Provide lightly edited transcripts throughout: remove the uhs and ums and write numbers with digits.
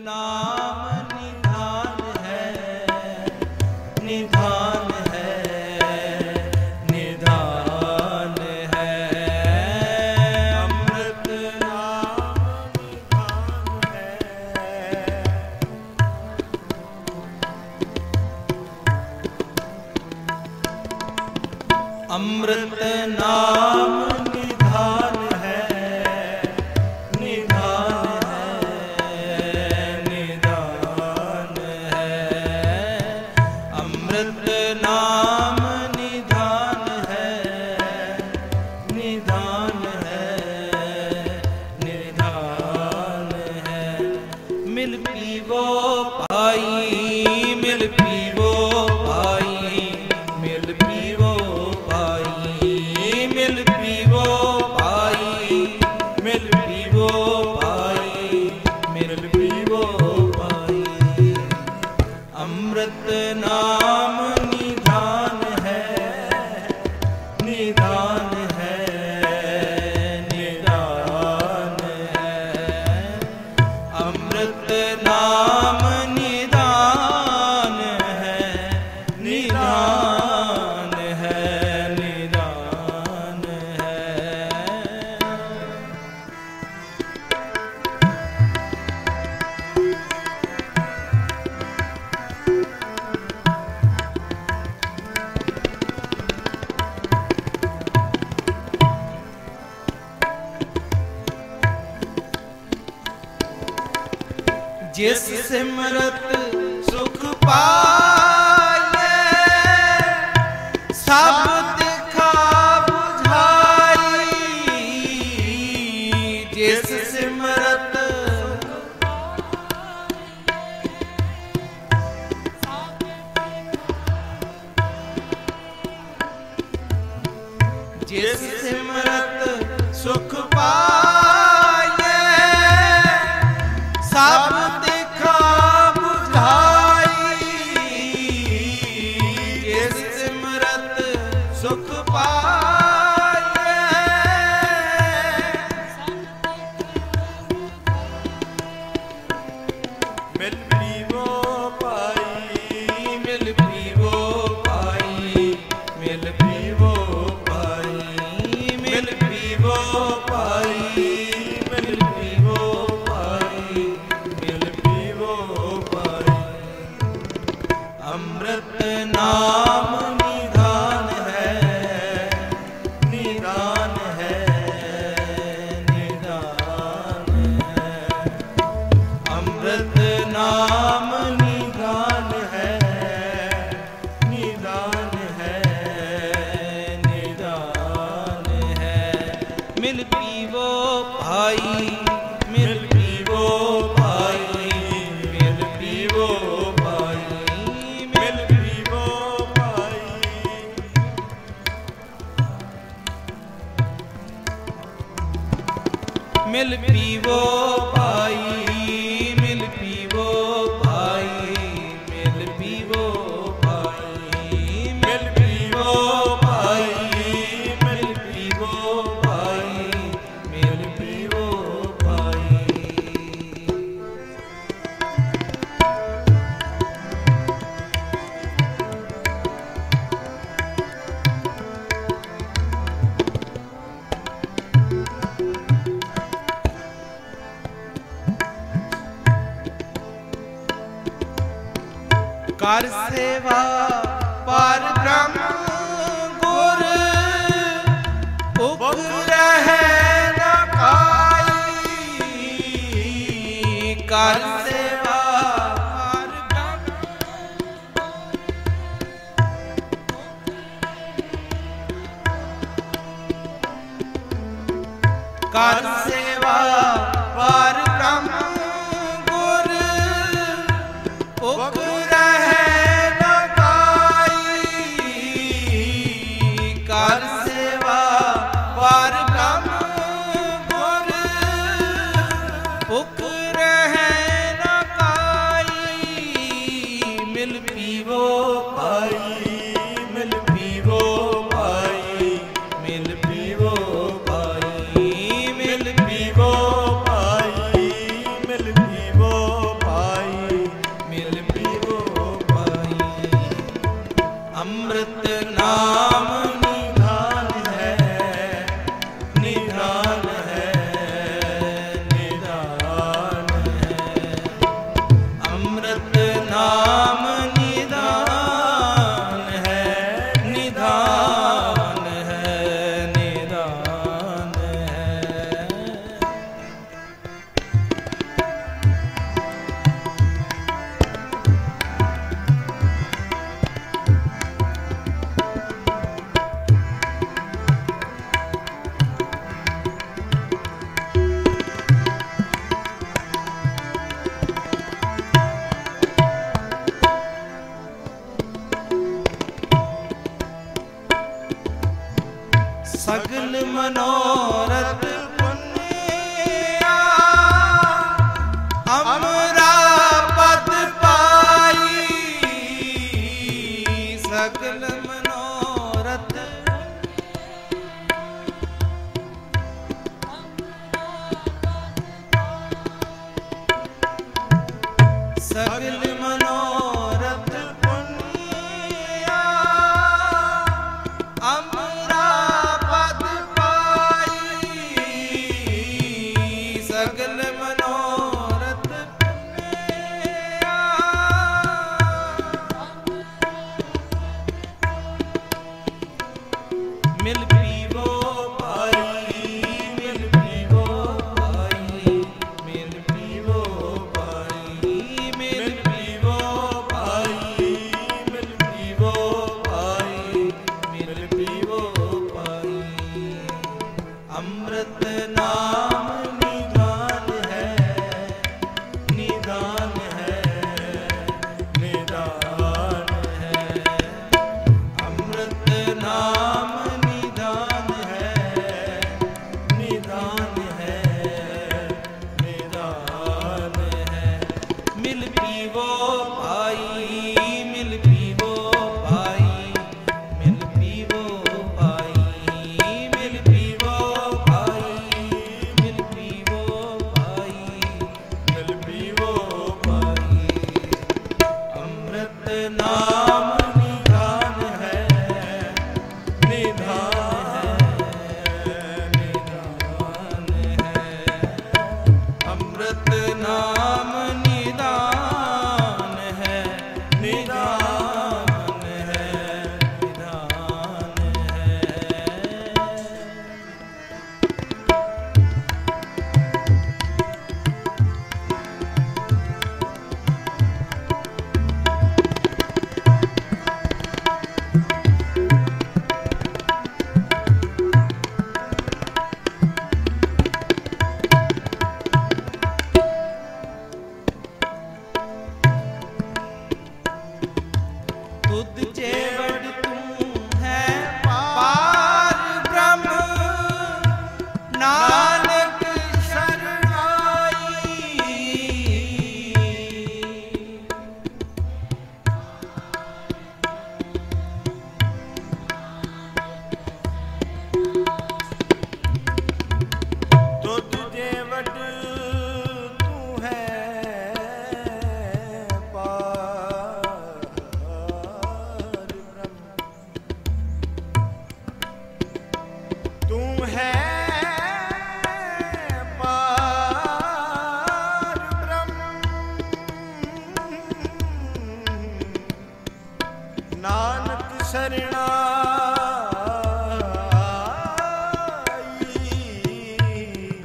नाम निधान है, निधान है, निधान है। अमृत नाम निधान है। अमृत नाम निधान है, निधान है, निधान है। अमृत नाम निधान है, निधान है, निधान है। मिल पीवो भाई, मिल पीवो भाई, मिल पीवो भाई, मिल पीवो भाई, मिल पीवो भाई, मिल पीवो भाई। अमृत नाम निधान है, निधान है, निधान है। अमृत नाम निधान है, निधान है, निधान है। जिस सिमरत सुख पाए, सब दिखा बुझाई। जिस सिमरत जिस सिमरत सुख पाए, सब दिखा बुझाई। जिस सिमरत सुख पाए, मिल पीवो पाई, मिल पीवो पाई, मिल पीवो पाई, मिल पीवो पाई, मिल पीवो पाई, मिल पीवो पाई। अमृत नाम निधान है, निधान है, निधान है। अमृत नाम निधान है, निधान है, निधान है। मिल पीवो भाई, मिल पीवो भाई, मिल पीवो भाई, मिल पीवो भाई। मिल पीवो भाई, मिल पीवो भाई, मिल पीवो भाई, मिल पीवो भाई, मिल पीवो भाई, मिल पीवो भाई। कर सेवा पर ब्रह्म गुर, उग रहे न काई। कर सेवा पर ब्रह्म, कर सेवा पर ब्रह्म गुर, उग कर सेवा पर ब्रह्म गुर, उक रहे न काई। मिल पीवो भाई, मिल पीवो भाई, मिल पीवो भाई, मिल पीवो भाई, मिल पीवो भाई। ਮਨੋਰਥ ਪੁੰਨਿਆ ਅਮਰਾ ਪਦ ਪਾਈ ਸਗਲ ਮਨੋਰਥ ਸਗਲ ਮਨੋਰਥ ਪੁੰਨਿਆ ਅਮਰਾ ਪਦ ਪਾਈ ਸਗਲ ਮਨੋਰਥ ਪੁੰਨਿਆ ਮਿਲ ਪੀਵੋ ਭਾਈ ਮਿਲ ਪੀਵੋ ਭਾਈ ਮਿਲ ਪੀਵੋ ਭਾਈ ਮਿਲ ਪੀਵੋ ਭਾਈ ਮਿਲ ਪੀਵੋ ਭਾਈ ਮਿਲ ਪੀਵੋ ਭਾਈ ਅੰਮ੍ਰਿਤ ਨਾਮ ਨਿਦਾਨ ਹੈ ਨਿਦਾਨ ਹੈ ਨਿਦਾਨ ਹੈ ਅੰਮ੍ਰਿਤ ਨਾਮ ਨਿਦਾਨ ਹੈ ਨਿਦਾਨ ਹੈ ਨਿਦਾਨ ਹੈ ਮਿਲ ਪੀਵੋ ਭਾਈ ਮਿਲ ਪੀਵੋ ਭਾਈ ਮਿਲ ਪੀਵੋ ਭਾਈ ਮਿਲ ਪੀਵੋ ਭਾਈ ਮਿਲ ਪੀਵੋ ਭਾਈ ਮਿਲ ਪੀਵੋ ਭਾਈ ਅੰਮ੍ਰਿਤ ਨਾਮ ਨਿਦਾਨ ਹੈ ਨਿਦਾਨ ਹੈ ਨਿਦਾਨ ਹੈ ਅੰਮ੍ਰਿਤ ਨਾਮ ਨਿਦਾਨ ਹੈ ਨਿਦਾਨ ਹੈ ਨਿਦਾਨ ਹੈ ਤੁਧ ਜੇ ਵਡ ਤੂੰ ਹੈ ਪਾਰ ਬ੍ਰਹਮ ਨਾਨਕ ਸ਼ਰਨਾਈ ਤੁਧ ਜੇ ਵਡ ਤੂੰ ਹੈ ਪਾਰ ਬ੍ਰਹਮ ਤੂੰ ਹੈ ਪਾਰ ਬ੍ਰਹਮ ਨਾਨਕ ਸ਼ਰਨਾਈ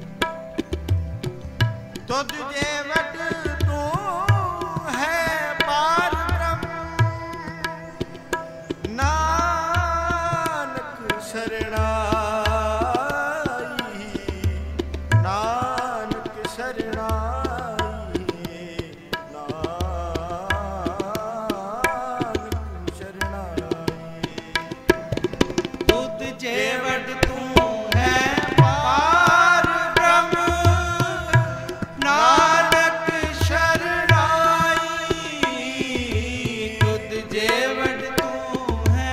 ਤੁਧ ਜੇ ਵਡ ਤੂੰ ਹੈ ਪਾਰ ਬ੍ਰਹਮ ਨਾਨਕ ਸ਼ਰਨਾਈ ਨਾਨਕ ਸ਼ਰਨਾਈ ਨਾਨਕ ਸ਼ਰਨਾਈ ਤੁਧ ਜੇ ਵਡ ਤੂੰ ਹੈ ਪਾਰ ਬ੍ਰਹਮ ਨਾਨਕ ਸ਼ਰਨਾਈ ਤੁਧ ਜੇ ਵਡ ਤੂੰ ਹੈ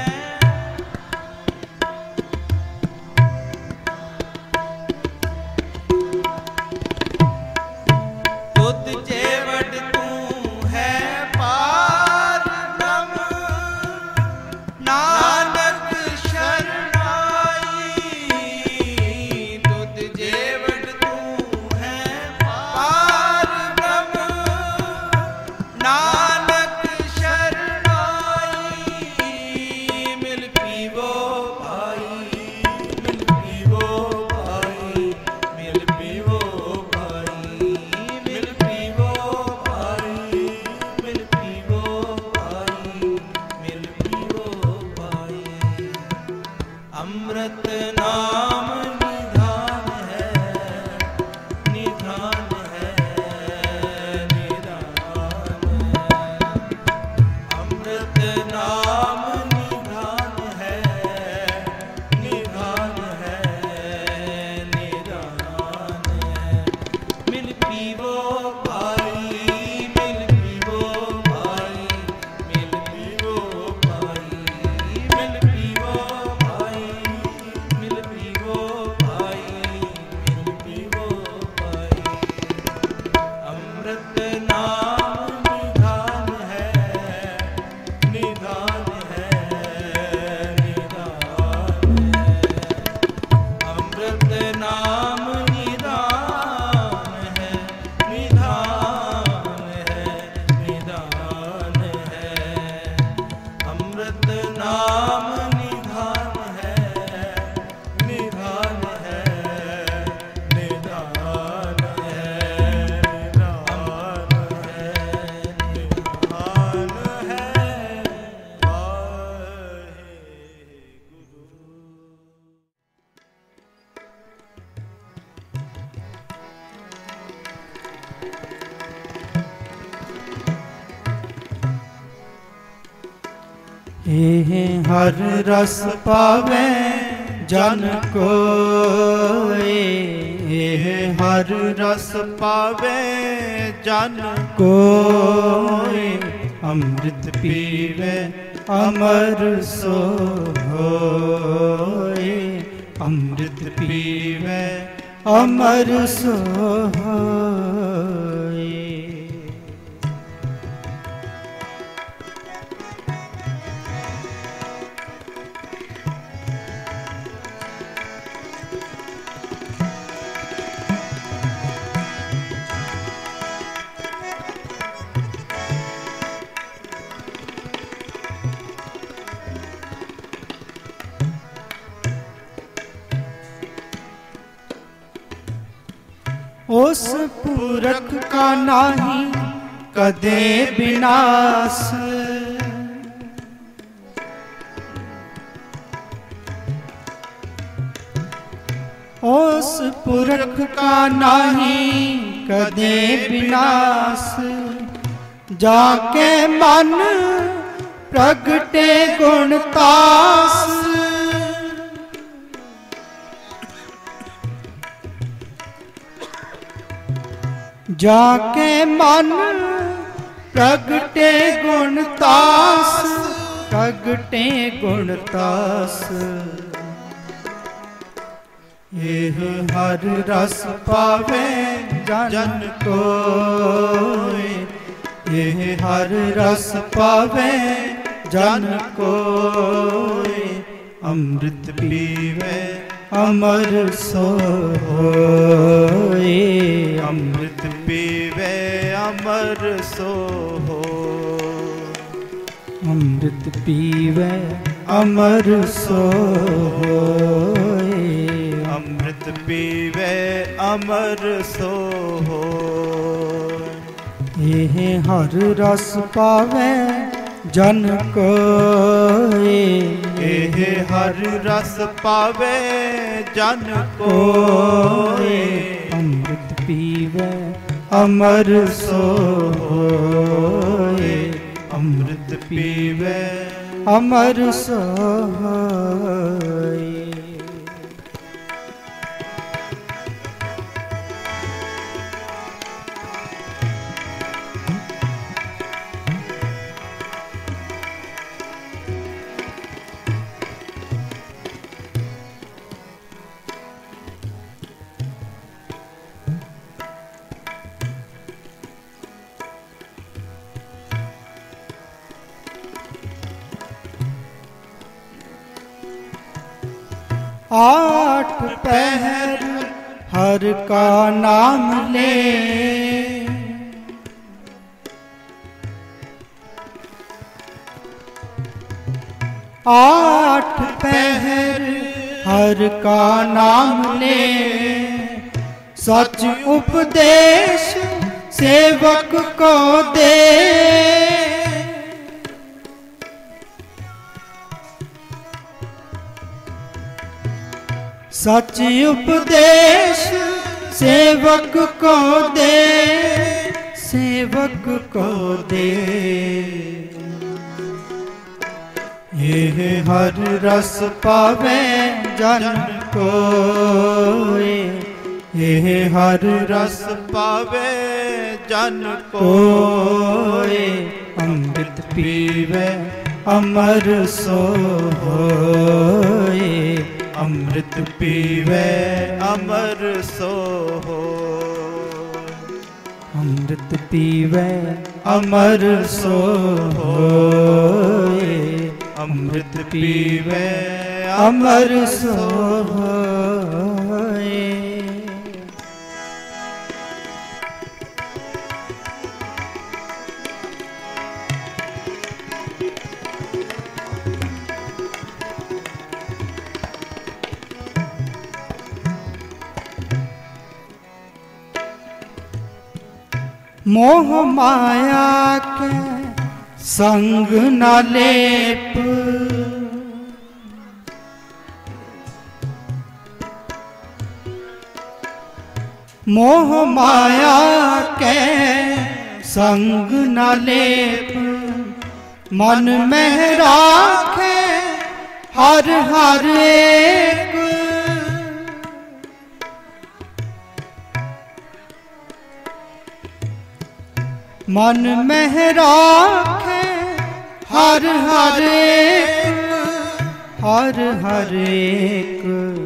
ਤੁਧ ਜੇ ਵਡ ਤੂੰ ਹੈ ਪਾਰ ਬ੍ਰਹਮ ਨਾਨਕ ਸ਼ਰਨਾਈ ਤੁਧ ਜੇ ਵਡ ਤੂੰ ਹੈ ਪਾਰ ਬ੍ਰਹਮ ਨਾਨਕ ਸ਼ਰਨਾਈ ਮਿਲ ਪੀਵੋ ਭਾਈ ਮਿਲ ਪੀਵੋ ਭਾਈ ਮਿਲ ਪੀਵੋ ਭਾਈ ਮਿਲ ਪੀਵੋ ਭਾਈ हर रस पावे जन कोय, हर रस पावे जन कोय, अमृत पीवे अमर सो होय, अमृत पीवे अमर सो होय। उस पुरख का नाही कदे विनाश, उस पुरख का नाही कदे विनाश, जाके मन प्रगटे गुणतास, जाके मन प्रगटे गुणतास, प्रगटे गुणतास। यह हर रस पावे जन कोय, यह हर रस पावे जन कोय, अमृत पीवे अमर सो होय, अमृत पीवे अमर सो होय, अमृत पीवे अमर सो होय, अमृत पीवे अमर सो होय। यह हर रस पावे जन कोय, यह हर रस पावे जन कोय, अमृत पीवे अमर सो होय, अमृत पीवे अमर सो होय। आठ पहर हर का नाम ले, आठ पहर हर का नाम ले, सच उपदेश सेवक को दे, सच उपदेश सेवक को दे, सेवक को दे। यह हर रस पावे जन कोय, यह हर रस पावे जन कोय, अमृत पीवे अमर सो होय, अमृत पीवे अमर सो होय, अमृत पीवे अमर सो होय, अमृत पीवे अमर सो होय। मोह माया के संग न लेप, मोह माया के संग न लेप, मन में राखे हर हर एक। मन में राखे हर हर एक, हर हर एक।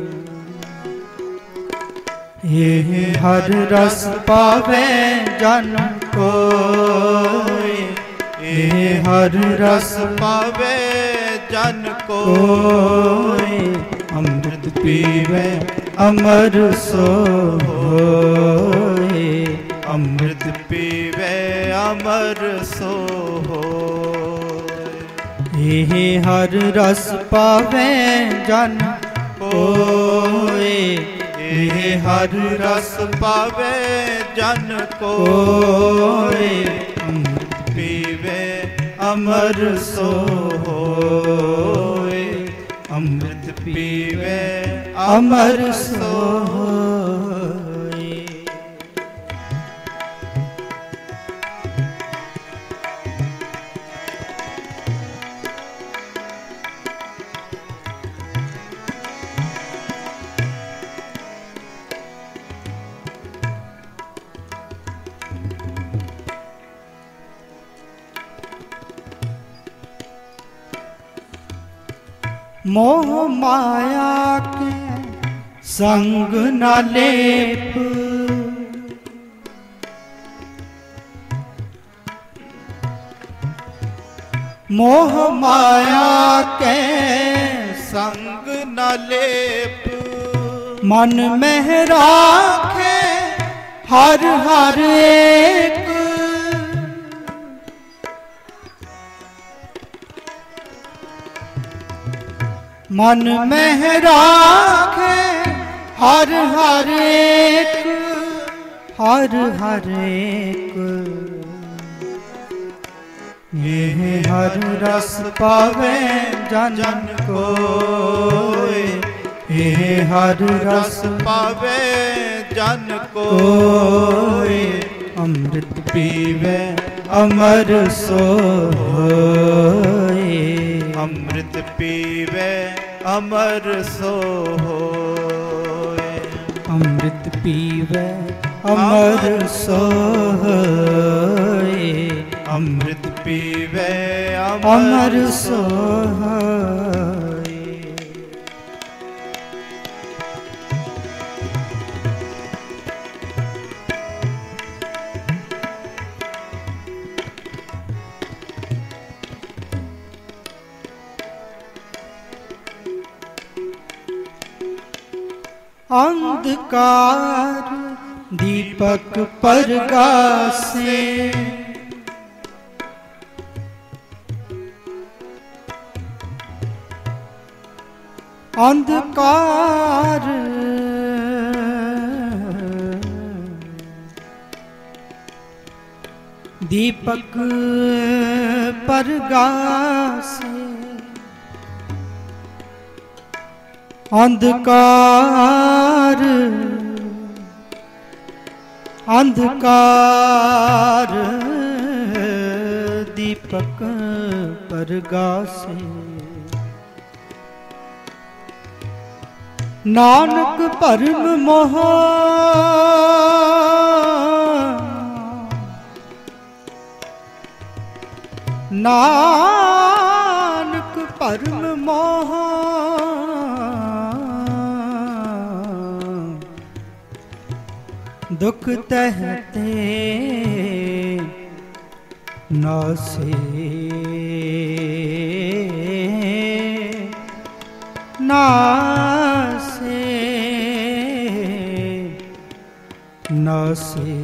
ये हर रस पावे जन कोय, ये हर रस पावे जन कोय। अमृत पीवे अमर सोय, अमृत पीवे अमर सोय। ये हर रस पावे जन कोय, ये हर रस पावे जन कोय। अमृत पीवे अमर सोय, अमृत पीवे अमर सोय। मोह माया के संग न लेप, मोह माया के संग न लेप। मन में राखे हर हर एक। मन में राखे हर हर एक, हर हर एक। ये हर रस पावे जन कोय, ये हर रस पावे जन कोय। अमृत पीवे अमर सोय, अमृत पीवे अमर सोय। अमृत पीवे अमर सोय, अमृत पीवे अमर सोय। अंधकार दीपक परगासे, अंधकार दीपक परगासे। अंधकार अंधकार दीपक परगासे। नानक परम मोह नानक परम मोह दुख तहते नासे नासे नासे।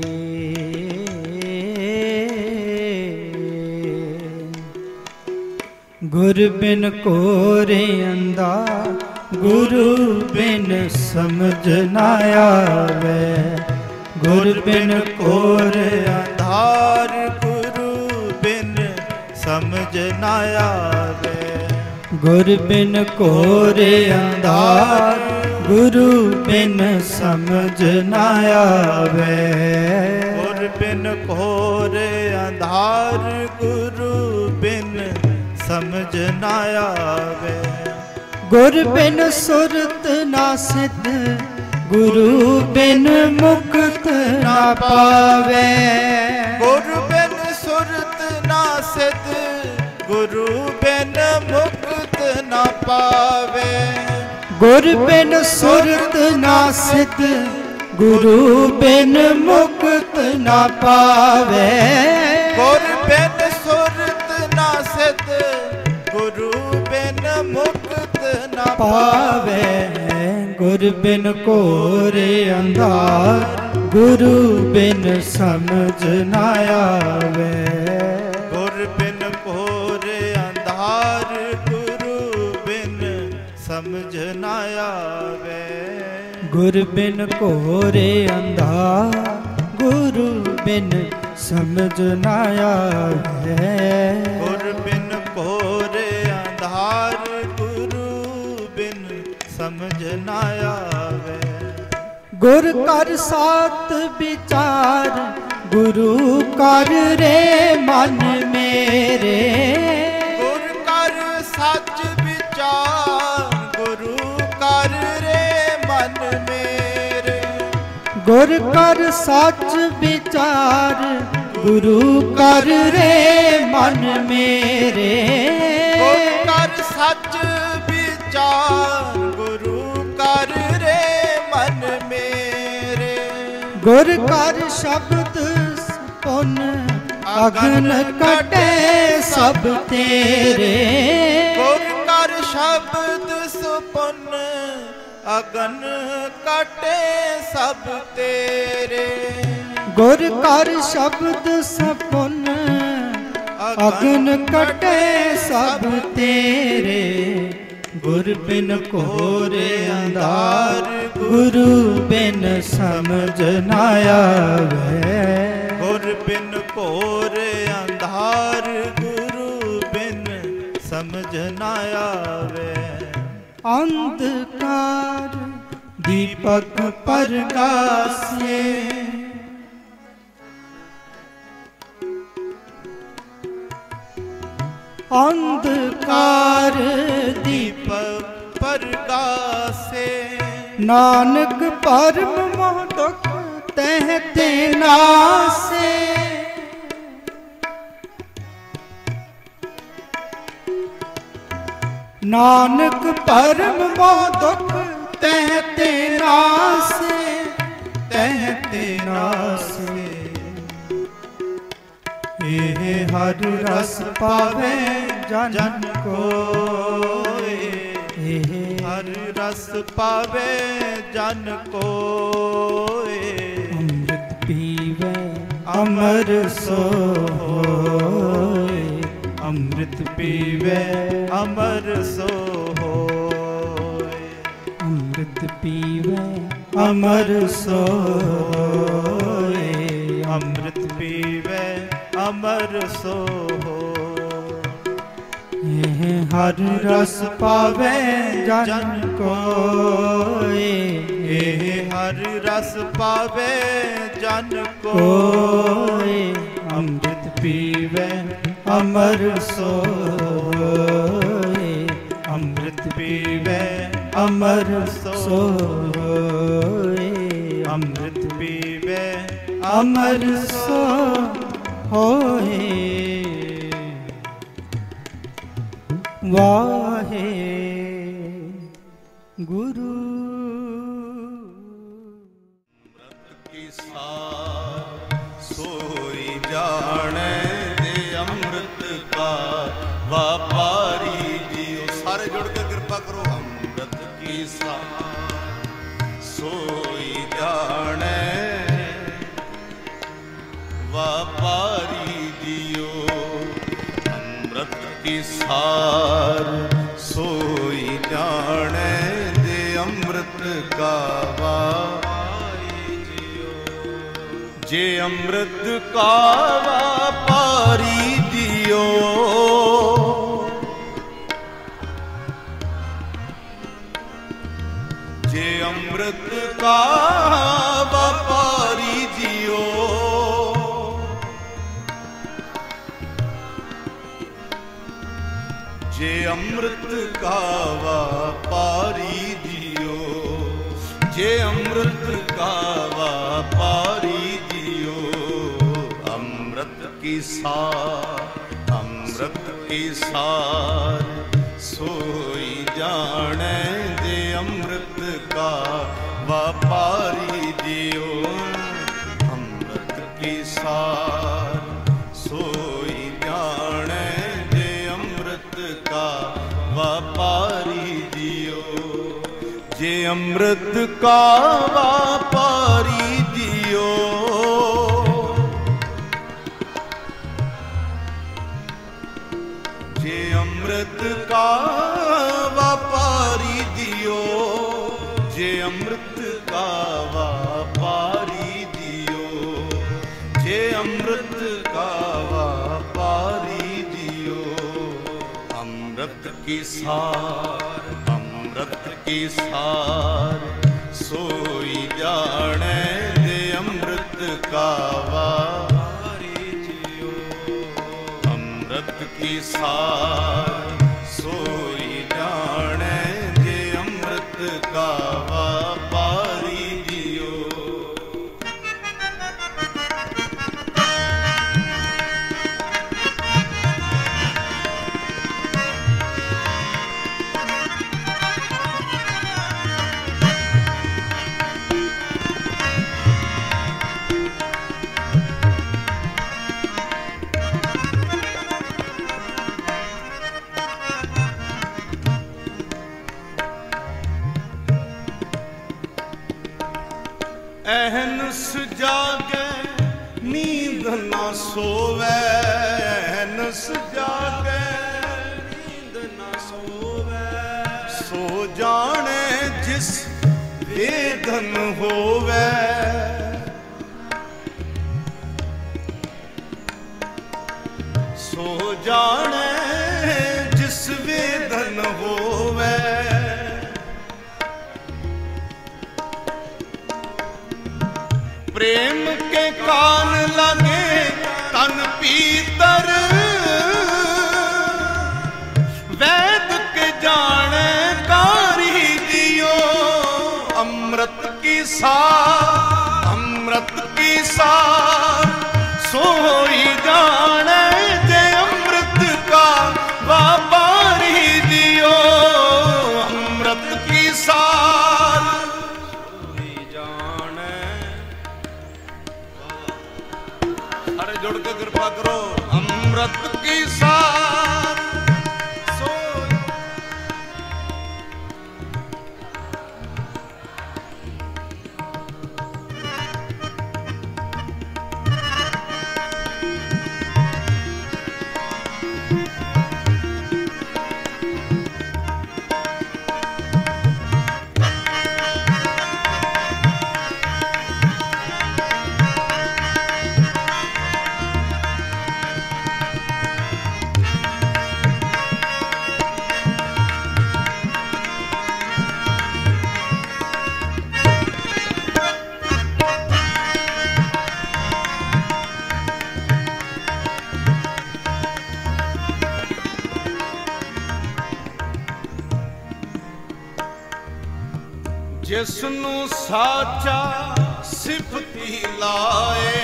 गुरु बिन कोरे अंधा, गुरु बिन समझ न आवे। गुरु बिन कोरे अंधार, गुरु बिन समझ न आवे। गुरु बिन कोरे अंधार, गुरु बिन समझ न आवे। गुरु बिन कोरे अंधार, गुरु बिन ਸਮਝ ਨਾ ਆਵੇ। ਗੁਰ ਬਿਨ ਸੁਰਤ ਨਾ ਸਿਧ, ਗੁਰੂ ਬਿਨ ਮੁਕਤ ਨਾ ਪਾਵੇ। ਗੁਰ ਬਿਨ ਸੁਰਤ ਨਾ ਸਿਧ, ਗੁਰੂ ਬਿਨ ਮੁਕਤ ਨਾ ਪਾਵੇ। ਗੁਰ ਬਿਨ ਸੁਰਤ ਨਾ ਸਿਧ, ਗੁਰੂ ਬਿਨ ਮੁਕਤ ਨਾ ਪਾਵੇ। ਗੁਰ ਬਿਨ ਸੁਰਤ ਨਾ ਸਿਧ, ਗੁਰੂ ਬਿਨ ਮੁਕਤ ਨਾ ਪਾਵੇ। ਗੁਰ ਬਿਨ ਘੋਰ ਅੰਧਾਰ, ਗੁਰੂ ਬਿਨ ਸਮਝ ਨਾ ਆਵੇ। ਗੁਰ ਬਿਨ ਘੋਰ ਅੰਧਾਰ, ਗੁਰੂ ਬਿਨ ਸਮਝ ਨਾ ਆਵੇ। ਗੁਰ ਬਿਨ ਘੋਰ ਅੰਧਾਰ, ਗੁਰੂ ਬਿਨ ਸਮਝ ਨਾ ਆਵੇ। ਗੁਰ ਬਿਨ ਘੋਰ ਅੰਧਾਰ, ਗੁਰੂ ਬਿਨ ਸਮਝ ਨਾ ਆਵੇ। ਗੁਰ ਕਰ ਸਾਤ ਵਿਚਾਰ, ਗੁਰੂ ਕਰ ਰੇ ਮਨ ਮੇਰੇ। ਗੁਰ ਕਰ ਸੱਚ ਵਿਚਾਰ, ਗੁਰੂ ਕਰ ਰੇ ਮਨ ਮੇਰੇ। ਗੁਰ ਕਰ ਸੱਚ ਵਿਚਾਰ, ਗੁਰੂ ਕਰ ਰੇ ਮਨ ਮੇਰੇ। ਗੁਰ ਕਰ ਸੱਚ ਵਿਚਾਰ, ਗੁਰੂ ਕਰ ਰੇ ਮਨ ਮੇਰੇ। ਗੁਰ ਕਰ ਸ਼ਬਦ ਪੁਨ, ਅਗਨ ਕਟੇ ਸਭ ਤੇਰੇ। ਗੁਰ ਕਰ ਸ਼ਬਦ ਸੁਪਨ, ਅਗਨ ਕਟੇ ਸਭ ਤੇਰੇ। ਗੁਰ ਕਰ ਸ਼ਬਦ ਸਪੁਨ, ਅਗਨ ਕਟੇ ਸਭ ਤੇਰੇ। ਗੁਰ ਬਿਨ ਘੋਰ ਅੰਧਾਰ, ਗੁਰੂ ਬਿਨ ਸਮਝ ਨਾ ਆਵੇ। ਗੁਰ ਬਿਨ ਘੋਰ ਅੰਧਾਰ, ਗੁਰੂ ਬਿਨ ਸਮਝ ਨਾ ਆਵੇ। ਅੰਧਕਾਰ ਦੀਪਕ ਪਰਗਾਸੇ, ਅੰਧਕਾਰ ਦੀਪਕ ਪਰਗਾਸੇ। ਨਾਨਕ ਪਰਮ ਮੋਹ ਦੁਖ ਤਹਿ ਤੇ ਨਾਸੇ। ਨਾਨਕ ਪਰਮ ਮੋਹ ਦੁਖ ਤਹਿ ਤੇ ਨਾਸੇ, ਤਹਿ ਤੇ ਨਾਸੇ। ਇਹ ਹਰ ਰਸ ਪਾਵੇ ਜਨ ਕੋਇ। ਇਹ ਹਰ ਰਸ ਪਾਵੇ ਜਨ ਕੋਇ। ਅੰਮ੍ਰਿਤ ਪੀਵੇ ਅਮਰ ਸੋਇ। ਅੰਮ੍ਰਿਤ ਪੀਵੇ ਅਮਰ ਸੋਇ। ਅੰਮ੍ਰਿਤ ਪੀਵੇ ਅਮਰ ਸੋਇ। ਅੰਮ੍ਰਿਤ ਪੀਵੇ ਅਮਰ ਸੋਇ। ਇਹ ਹਰ ਰਸ ਪਾਵੇ ਜਨ ਕੋਇ। ਇਹ ਹਰ ਰਸ ਪਾਵੇ ਜਨ ਕੋਇ। ਅੰਮ੍ਰਿਤ ਪੀਵੇ ਅਮਰ ਸੋਇ। ਅੰਮ੍ਰਿਤ ਪੀਵੇ ਅਮਰ ਸੋਇ। ਅੰਮ੍ਰਿਤ ਪੀਵੇ ਅਮਰ ਹੋਏ। ਵਾਹੇ ਗੁਰੂ। ਕੀ ਸਾਰ ਸੋਈ ਜਾਣੈ ਦੇ ਅੰਮ੍ਰਿਤ ਕਾ ਵਾਪਾਰੀ ਜੀਓ। ਸਾਰੇ ਜੁੜ ਕੇ ਕਿਰਪਾ ਕਰੋ। ਅੰਮ੍ਰਿਤ ਕੀ ਸਾਰ ਸੋਈ ਜਾਣੈ ਵਾਪਾਰੀ ਜੀਓ। ਅੰਮ੍ਰਿਤ ਕੀ ਸਾਰ ਸੋਈ ਜਾਣੈ ਦੇ ਅੰਮ੍ਰਿਤ ਕਾ ਵਾਪਾਰੀ ਜੀਓ। ਜੇ ਅੰਮ੍ਰਿਤ ਕਾ ਵਾਪਾਰੀ ਜੀਓ। ਜੇ ਅੰਮ੍ਰਿਤ ਕਾ ਵਾਪਾਰੀ ਜੀਓ। जे अमृत का व्यापारी जियो, जे अमृत का व्यापारी जियो। अमृत की सार, अमृत की सार सोई जाने, जे अमृत का व्यापारी जियो। अमृत की सार सोई जाने, जे अमृत का व्यापारी जियो। जे अमृत का व्यापारी जियो, जे अमृत का व्यापारी जियो, जे अमृत का व्यापारी जियो, जे अमृत का व्यापारी जियो। अमृत की सार, अमृत की सार सोई जाने, जे अमृत का व्यापारी जियो। अमृत की सार सोई जाने, जे अमृत का व्यापारी जियो। अहनस जागे नींद ना सोवे, अहनस जागे नींद ना सोवे। सो जाने जिस वेदन होवे, सो जाने जिस वेदन होवे। प्रेम के कान लगे तन पीतर, वैद के जाने कारी दियो। अमृत की सार, अमृत की सार सोई जाने, जे अमृत का व्यापारी दियो। अमृत की सार सोई जाने, अरे जुड़ के कृपा करो। अमृत की सार सोई, जिसनु साचा सिफती लाए,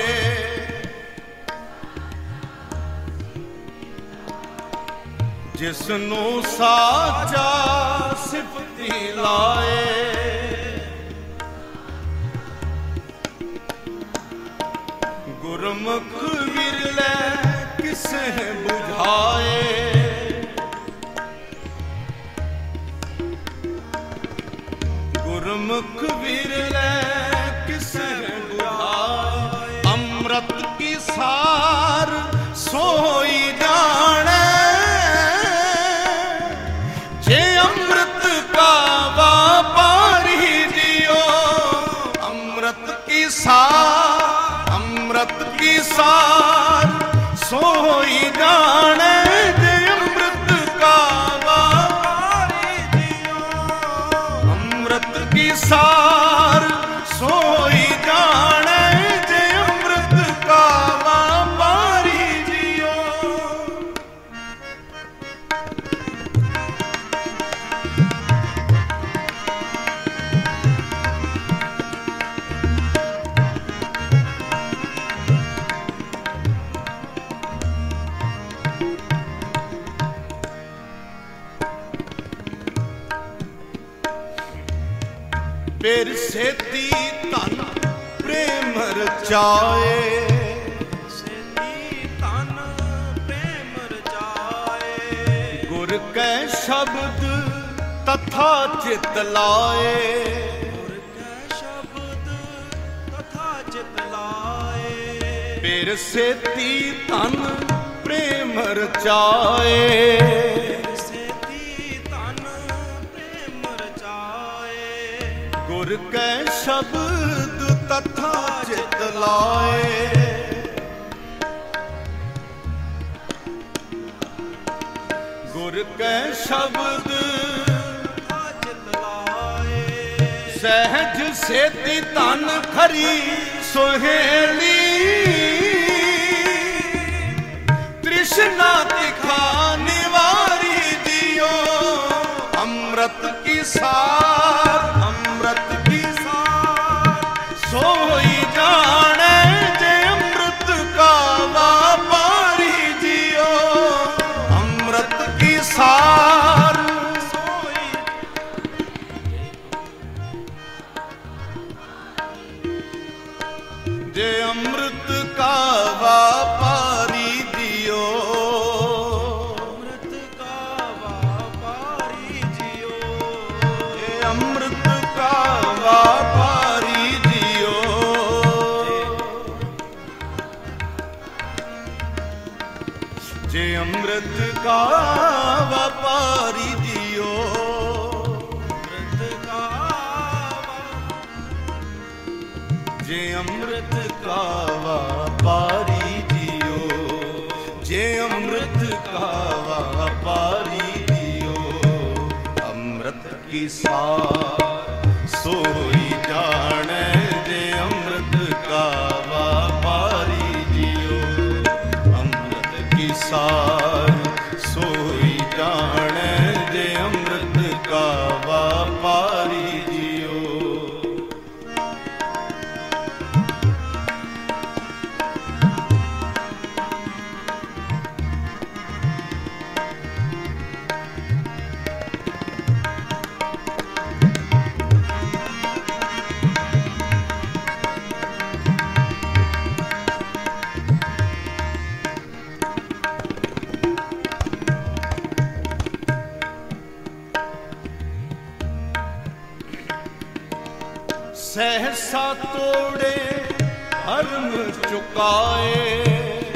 जिसनु साचा सिफती लाए। गुरमुख विरले किसे बुझाए, गुरमुख विरले किसे बुझाए। अमृत की सार सोई जाने, जे अमृत का व्यापारी जियो। अमृत की सार, अमृत की सार सोई जाने, जे अमृत का व्यापारी जियो। अमृत की सार सोई जाने, जे अमृत का व्यापारी जियो। ਫਿਰ ਸੇਤੀ ਧਨ ਪ੍ਰੇਮ ਰਚਾਏ, ਸੇਤੀ ਧਨ ਪ੍ਰੇਮ ਰਚਾਏ। ਗੁਰ ਕੈ ਸ਼ਬਦ ਤਥਾ ਚਿਤ ਲਾਏ, ਗੁਰ ਕੈ ਸ਼ਬਦ ਤਥਾ ਚਿਤ ਲਾਏ। ਫਿਰ ਸੇਤੀ ਧਨ ਪ੍ਰੇਮ ਰਚਾਏ, ਸੇਤੀ ਧਨ ਪ੍ਰੇਮ ਰਚਾਏ। ਗੁਰ ਕੈ ਸ਼ਬਦ ਤਥਾ ਚਿਤ ਲਾਏ। ਗੁਰ ਕੈ ਸ਼ਬਦ ਤਥਾ ਚਿਤ ਲਾਏ। ਸਹਿਜ ਸੇਤੀ ਧਨ ਖਰੀ ਸੁਹੇਲੀ, ਤ੍ਰਿਸ਼ਨਾ ਤਿਖਾ ਨਿਵਾਰੀ ਦਿਓ। ਅੰਮ੍ਰਿਤ ਕੀ ਸਾਰ, ਅੰਮ੍ਰਿਤ ਕੀ ਸਾਰ ਸੋਈ ਜਾਣੈ, ਜੇ ਅੰਮ੍ਰਿਤ ਕਾ ਵਾਪਾਰੀ ਦਿਓ। ਅੰਮ੍ਰਿਤ ਕੀ ਸਾਰ ਸੋਈ ਜੇ ਅੰਮ੍ਰਿਤ ਕਾ ਵਾਪਾਰੀ ਦਿਓ। ਅੰਮ੍ਰਿਤ ਕਾ ਵਾਪਾਰੀ ਜਿਓ। ਜੇ ਅੰਮ੍ਰਿਤ ਕਾ ਵਾਪਾਰੀ ਦਿਓ। ਜੇ ਅੰਮ੍ਰਿਤ ਕਾ ਵਾਪਾਰੀ ਦਿਓ। ਅੰਮ੍ਰਿਤ ਕਾ ਜੇ ਅੰਮ੍ਰਿਤ ਕਾ ਵਾਪਾਰੀ ਦਿਓ। ਜੇ ਅੰਮ੍ਰਿਤ ਕਾ ਵਾਪਾਰੀ ਦਿਓ। ਅੰਮ੍ਰਿਤ ਕੀ ਸਾਰ ਸੋਈ ਜਾਣੈ, ਜੇ ਅੰਮ੍ਰਿਤ ਕਾ ਵਾਪਾਰੀ ਦਿਓ। ਅੰਮ੍ਰਿਤ ਕੀ ਸਾਰ ਸੋਈ ਜਾਣੈ, ਜੇ ਅੰਮ੍ਰਿਤ ਕਾ ਵਾਪਾਰੀ ਦਿਓ। सहसा तोड़े धर्म चुकाए,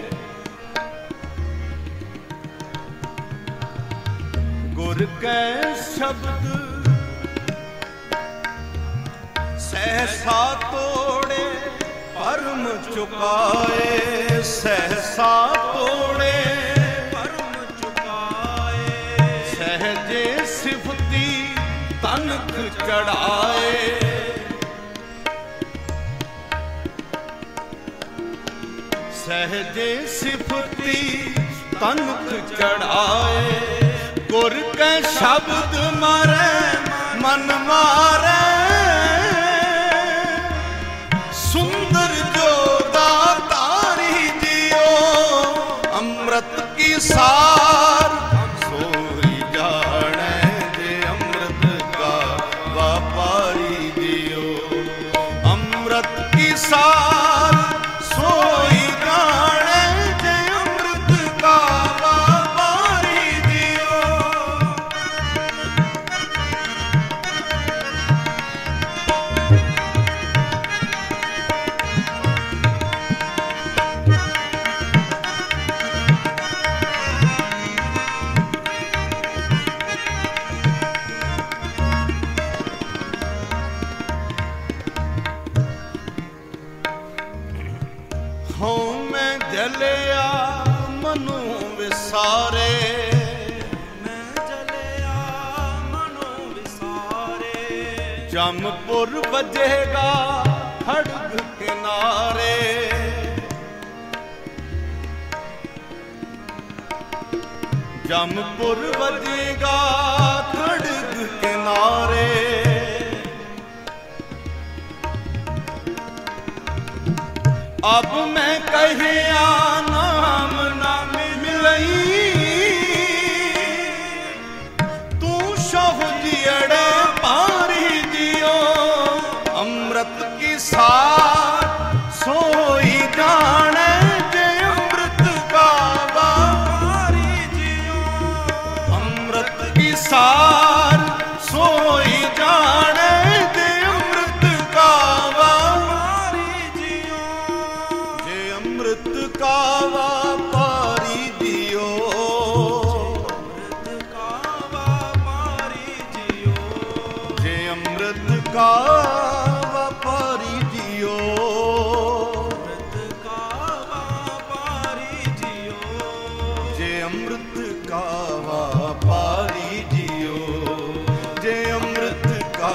गुर कै शब्द सहसा तोड़े धर्म चुकाए। सहसा तोड़े ਧਰਮ ਚੁਕਾਏ। सहजे सिफती तनख चढ़ाए। सहजे सिफती तनख चढ़ाए। गुर कै शब्द मारे मन मारे। सुंदर जो दातारी दियो। अमृत की सार सोई जाने, जे अमृत का व्यापारी दियो। अमृत की सार सोई जाने, जे अमृत का व्यापारी दियो। हों मैं जलिया मनु विसारे। ਮੈਂ ਜਲਿਆ ਮਨੋ ਵਿਸਾਰੇ। जमपुर बजेगा खड़ग किनारे। जमपुर बजेगा खड़ग किनारे। अब मैं कहिया नाम ना मिलई। तू शह दियड़े पारी दियो। ਵਾਪਾਰੀ ਦਿਓ, ਜੇ ਅੰਮ੍ਰਿਤ ਕਾ ਵਾਪਾਰੀ ਦਿਓ, ਜੇ ਅੰਮ੍ਰਿਤ ਕਾ ਵਾਪਾਰੀ ਦਿਓ, ਜੇ ਅੰਮ੍ਰਿਤ ਕਾ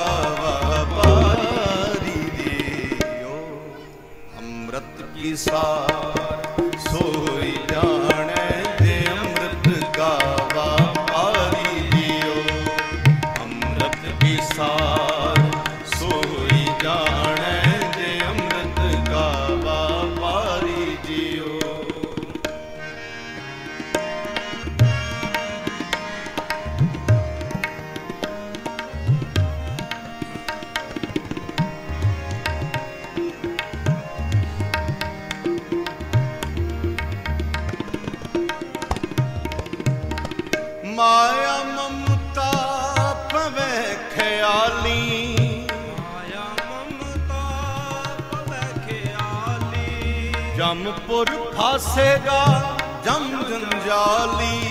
ਵਾਪਾਰੀ ਦਿਓ। ਅੰਮ੍ਰਿਤ ਕੀ ਸਾਰ ਸੋਈ ਜਾਣੈ, ਜੇ ਅੰਮ੍ਰਿਤ ਕਾ ਵਾਪਾਰੀ ਦਿਓ। ਅੰਮ੍ਰਿਤ ਕੀ ਸਾਰ ਸੋਈ ਜਾਣੈ, ਜੇ ਅੰਮ੍ਰਿਤ ਕਾ ਵਾਪਾਰੀ ਦਿਓ। ਮਾਇਆ ਮਮਤਾ ਪਵੈ ਖਿਆਲੀ, ਜਮਪੁਰ ਫਾਸੇਗਾ ਜਮ ਜੰਜਾਲੀ।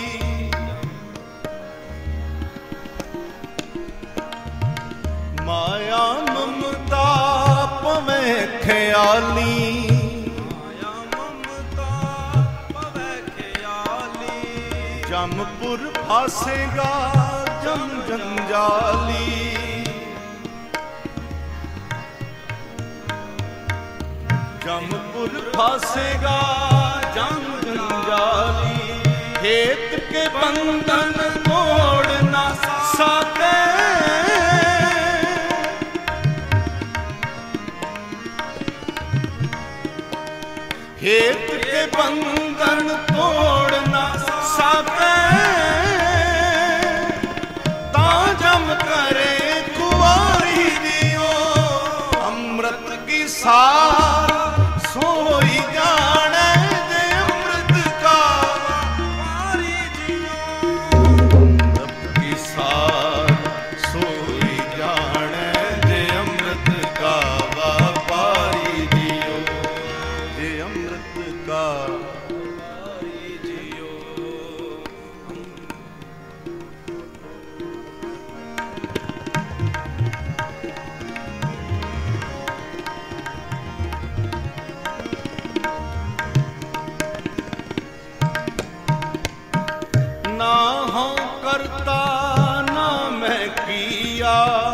ਮਾਇਆ ਮਮਤਾ ਪਵੈ ਖਿਆਲੀ, ਜਮਪੁਰ ਫਾਸੇਗਾ ਜਮ ਜੰਜਾਲੀ। जमपुर फासेगा जम जंजाली, हेत के बंधन तोड़ ना सके, हेत के बंधन तोड़ ना सके, ता जम करे कुंवारी दियो। अमृत की सार सोई जाने, जे अमृत का वापरी दियो। अमृत की सार सोई जाने, जे अमृत का वापरी दियो, जे अमृत का वापरी दियो। ना हो करता ना मैं किया,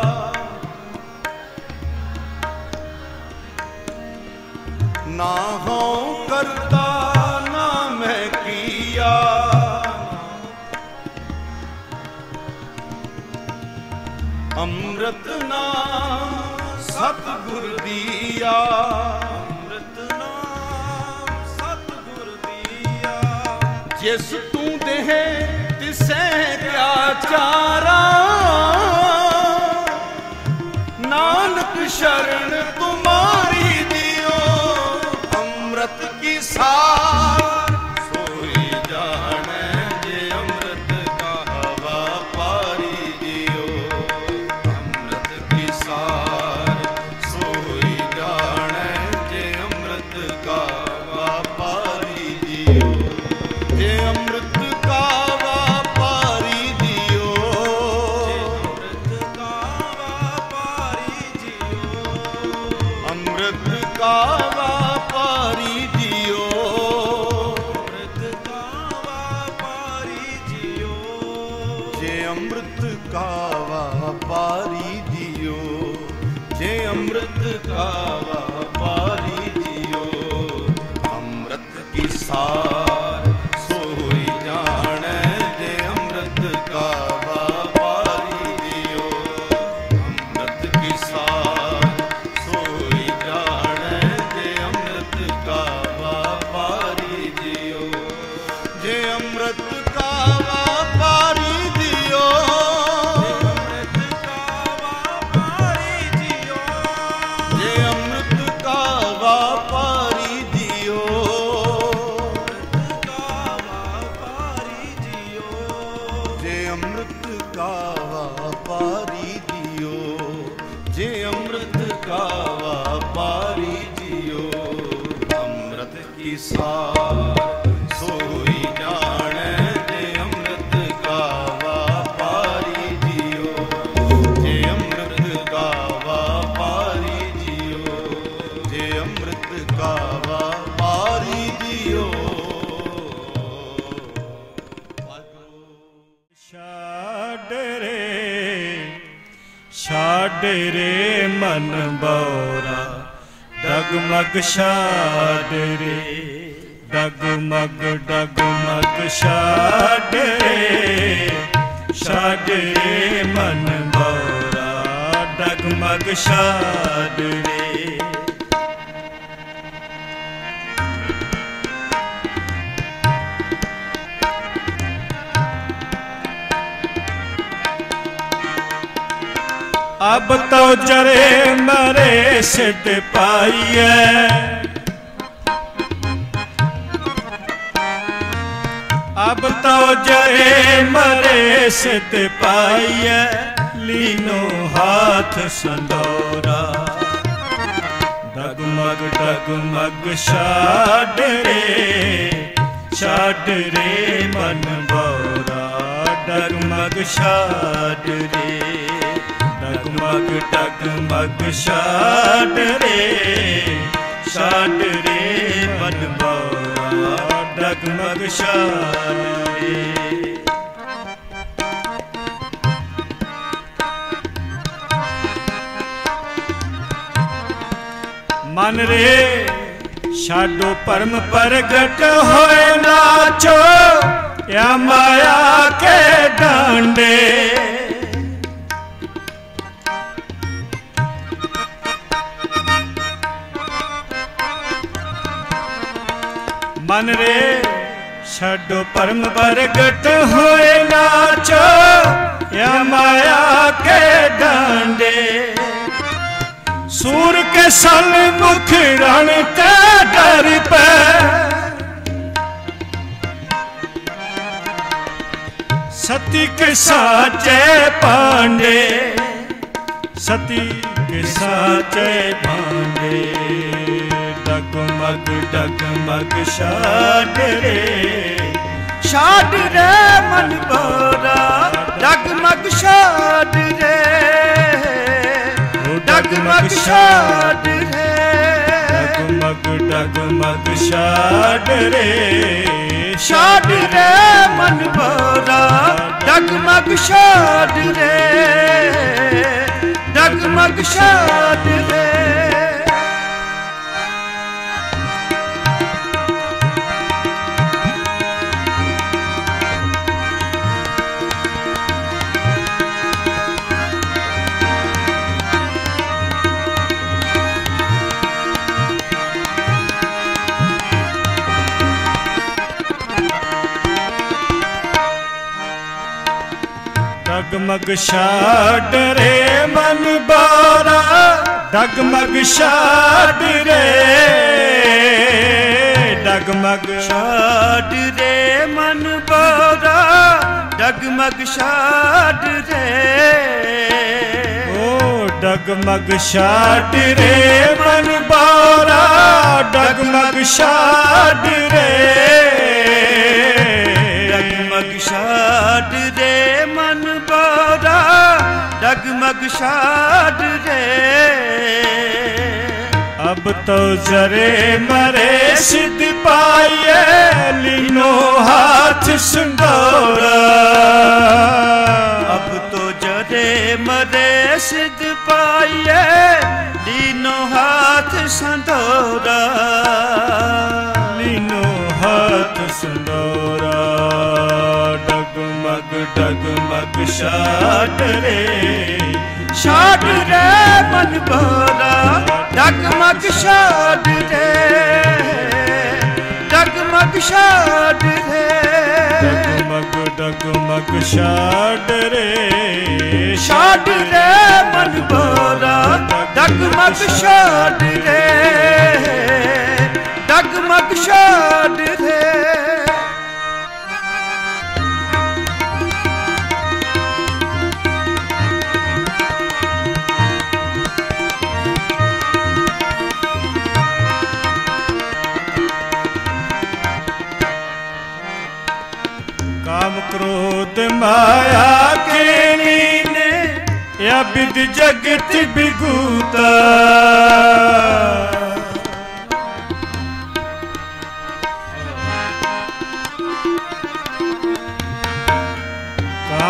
ना हो करता ना मैं किया। अमृत नाम सतगुर दिया, अमृत नाम सतगुर दिया। जिस तू देह तिसे क्या चारा, नानक शरण तुम्हारी दियो। अमृत की सार सोई जाने, जे अमृत का वापरी दियो। अमृत की सार सोई जाने, जे अमृत का वापरी दियो, जे अमृत का वापरी दियो, जे अमृत का वापरी दियो। रे मन बौरा डगमग छाड़ रे डगमग छाड़ रे मन बौरा डगमग छाड़ रे। अब तो जरे मरे सिद्ध पाइए अब तो जरे मरे सिद्ध पाइए लीनो हाथ संदोरा डगमग छाड़ रे मन बौरा डगमग छाड़ रे डगमग छाड़ रे मन बौरा डगमग छाड़ रे। मन रे छाडो परम प्रगट होए नाचो या माया के डांडे मन रे छाडो परम प्रगट होए नाचो या माया के डांडे सूर के सल मुख रण ते डर पे सती के साचे पांडे सती के साचे पांडे डगमग छाड़ रे मन बौरा डगमग छाड़ रे डगमग छाड़ रे डगमग छाड़ रे मन बौरा डगमग छाड़ रे डगमग छाड़ रे। डगमग छाड़ रे मन बौरा डगमग छाड़ रे डगमग छाड़ रे मन बौरा डगमग छाड़ रे ओ डगमग छाड़ रे मन बौरा डगमग छाड़ रे डगमग छाड़ रे मन बौरा डगमग छाड़ रे। अब तो जरे मरे सिद्ध पाइए लीनो हाथ संदोरा अब तो जरे मरे सिद्ध पाइए लीनो हाथ संदोरा लीनो हाथ संदोरा डगमग छाड़ रे मन बौरा डगमग छाड़ रे डगमग छाड़ रे डगमग छाड़ रे मन बौरा डगमग छाड़ रे डगमग छाड़ रे। काम क्रोध माया के नीने या विद जगत बिगूता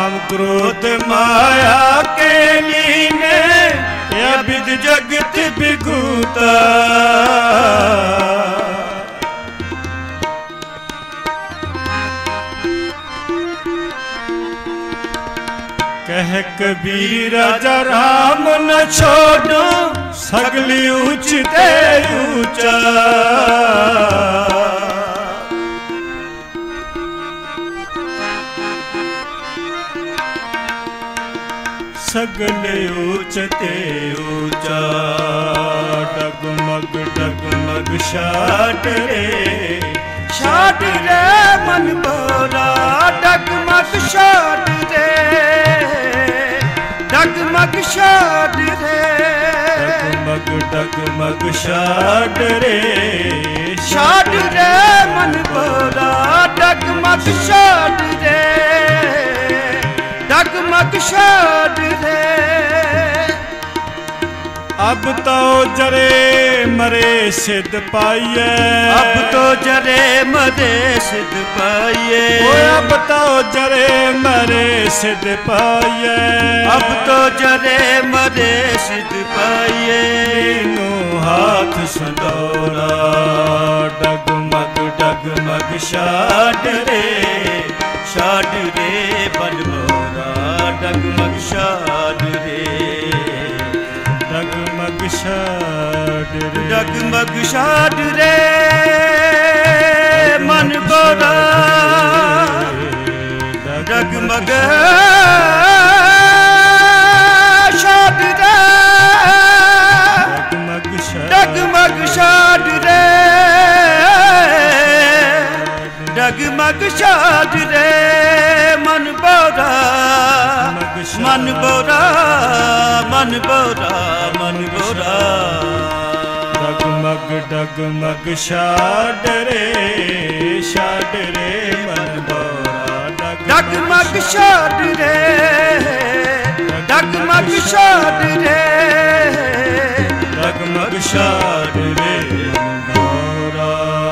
काम क्रोध माया के लीने या विद जगत बिगूता कह कबीर राजा राम न छोड़ो सगली ऊंच ते ऊंचा सगले ऊंच ते ऊंचा डगमग शाट रे मन बोरा डगमग शाट रे डगमग शाट रे डगमग शाट रे मन बोरा डगमग शाट रे डगमग शाट रे अब तो जरे मरे सिद्ध पाइए अब तो जरे मरे सिद्ध पाइए अब तो जरे मरे सिद्ध पाइए अब तो जरे मरे सिद्ध पाइए तीनों हाथ संदोरा डगमग शाट रे बनमोरा डगमग शाट रे डगमग शाट रे मन बोरा डगमग शाट रे डगमग शाट रे डगमग शाट रे मन बोरा डगमग शाट रे मन बोरा डगमग शाट रे डगमग शाट रे मन बोरा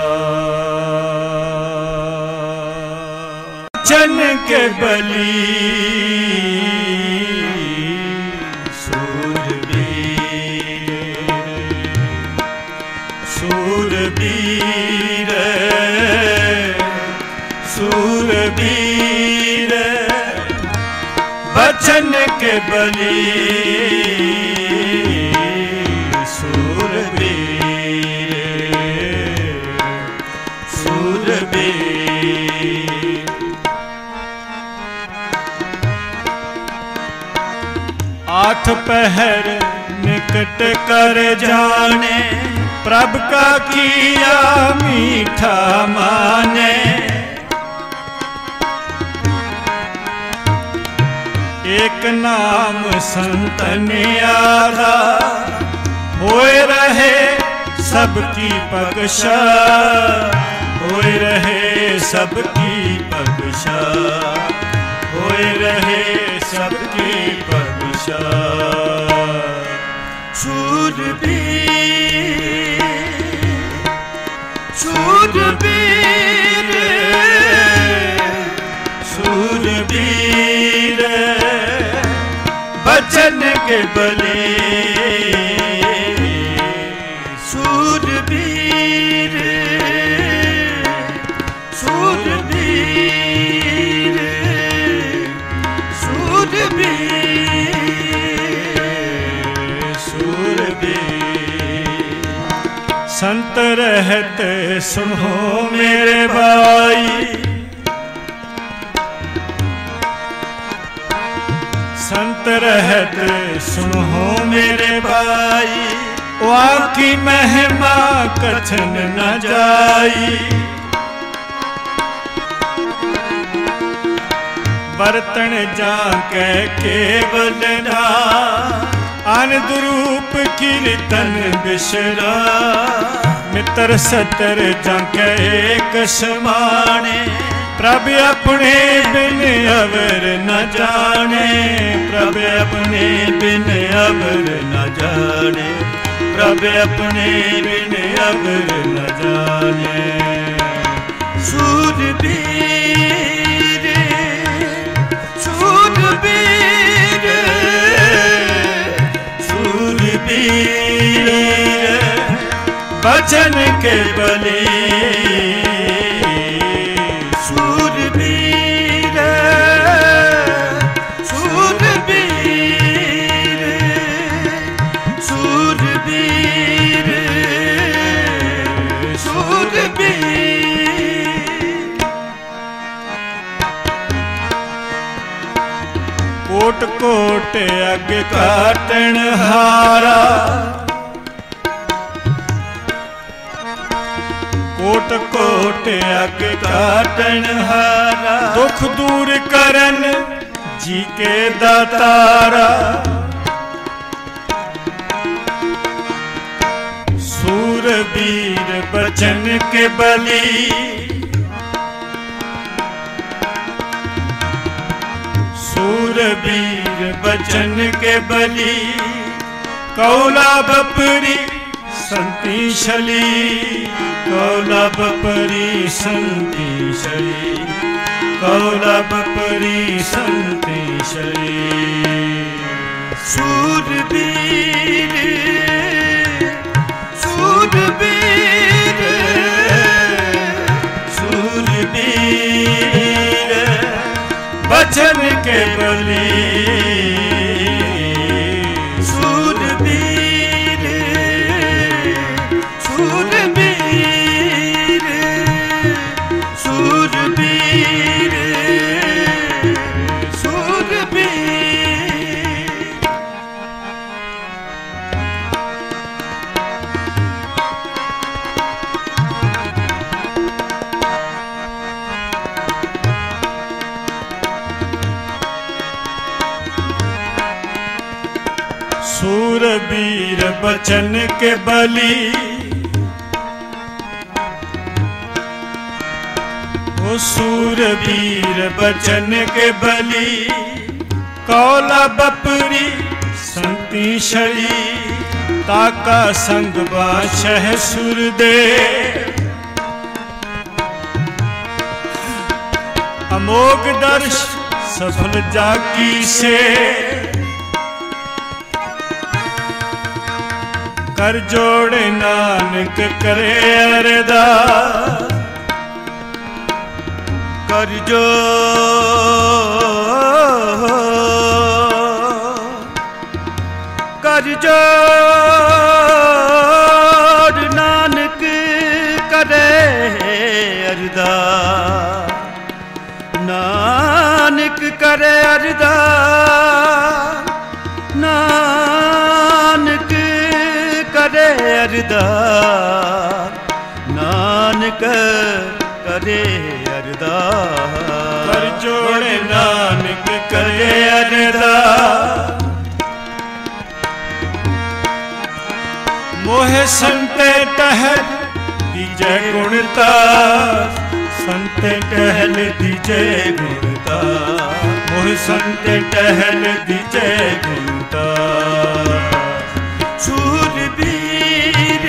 चन के बली सूरबीर बचन के बली सूरबीर आठ पहर निकट कर जाने प्रभ का किया मीठा माने एक नाम संतन आधा होए रहे सबकी पगशा होए रहे सबकी पगशा होए रहे सबकी पगशा सूरबीर बचन के बले सूरबीर संत रहत सुनो मेरे भाई संत रहत सुनो मेरे भाई वहाँ की महिमा कथन न जाई बर्तन जा केवल ना आनंद रूप कीर्तन बिसरा मित्र सतर जाके एक समाने प्रभ अपने बिन अवर न जाने प्रभ अपने बिन अवर न जाने प्रभ अपने बिन अवर न जाने सूरबीर सूरबीर सूरबीर सूरबीर बचन के बली सूरबीर सूरबीर सूरबीर सूरबीर कोट कोट अग काटन हारा कोट कोट अग काटन हारा दुख दूर करन जी के दातारा सूरबीर बचन के बली सूरबीर बचन के बली कौला बपरी संती शली कौला बपरी संती शली कौला बपरी संती शली सूरबीर सूरबीर सूरबीर बचन के बली सूरबीर सूरबीर सूरबीर सूरबीर सूरबीर बचन के बली ओ सूरबीर बचन के बली कौला बपरी संती शली ताका संग बादशाह सुरदे अमोघ दर्श सफल जाकी से कर जोड़ नानक करे अरदास कर जोड़ नानक करे अरदास नानक करे अरदास नानक करे अरदास नानक करे अरदास कर जोड़े नानक करे अरदास मोहे संते टहल दीजे गुणता संते टहल दीजे गुणता मोहे संते टहल दीजे गुणता सूरबीर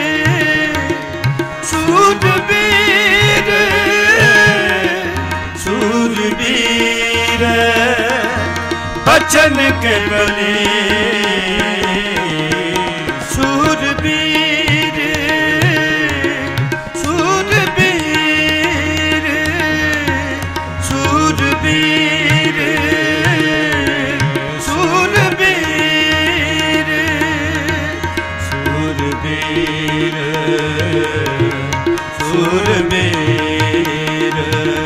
सूरबीर सूरबीर बचन के बली सूरबीर सूरबीर सूरबीर सूरबीर सूरबीर सूरबीर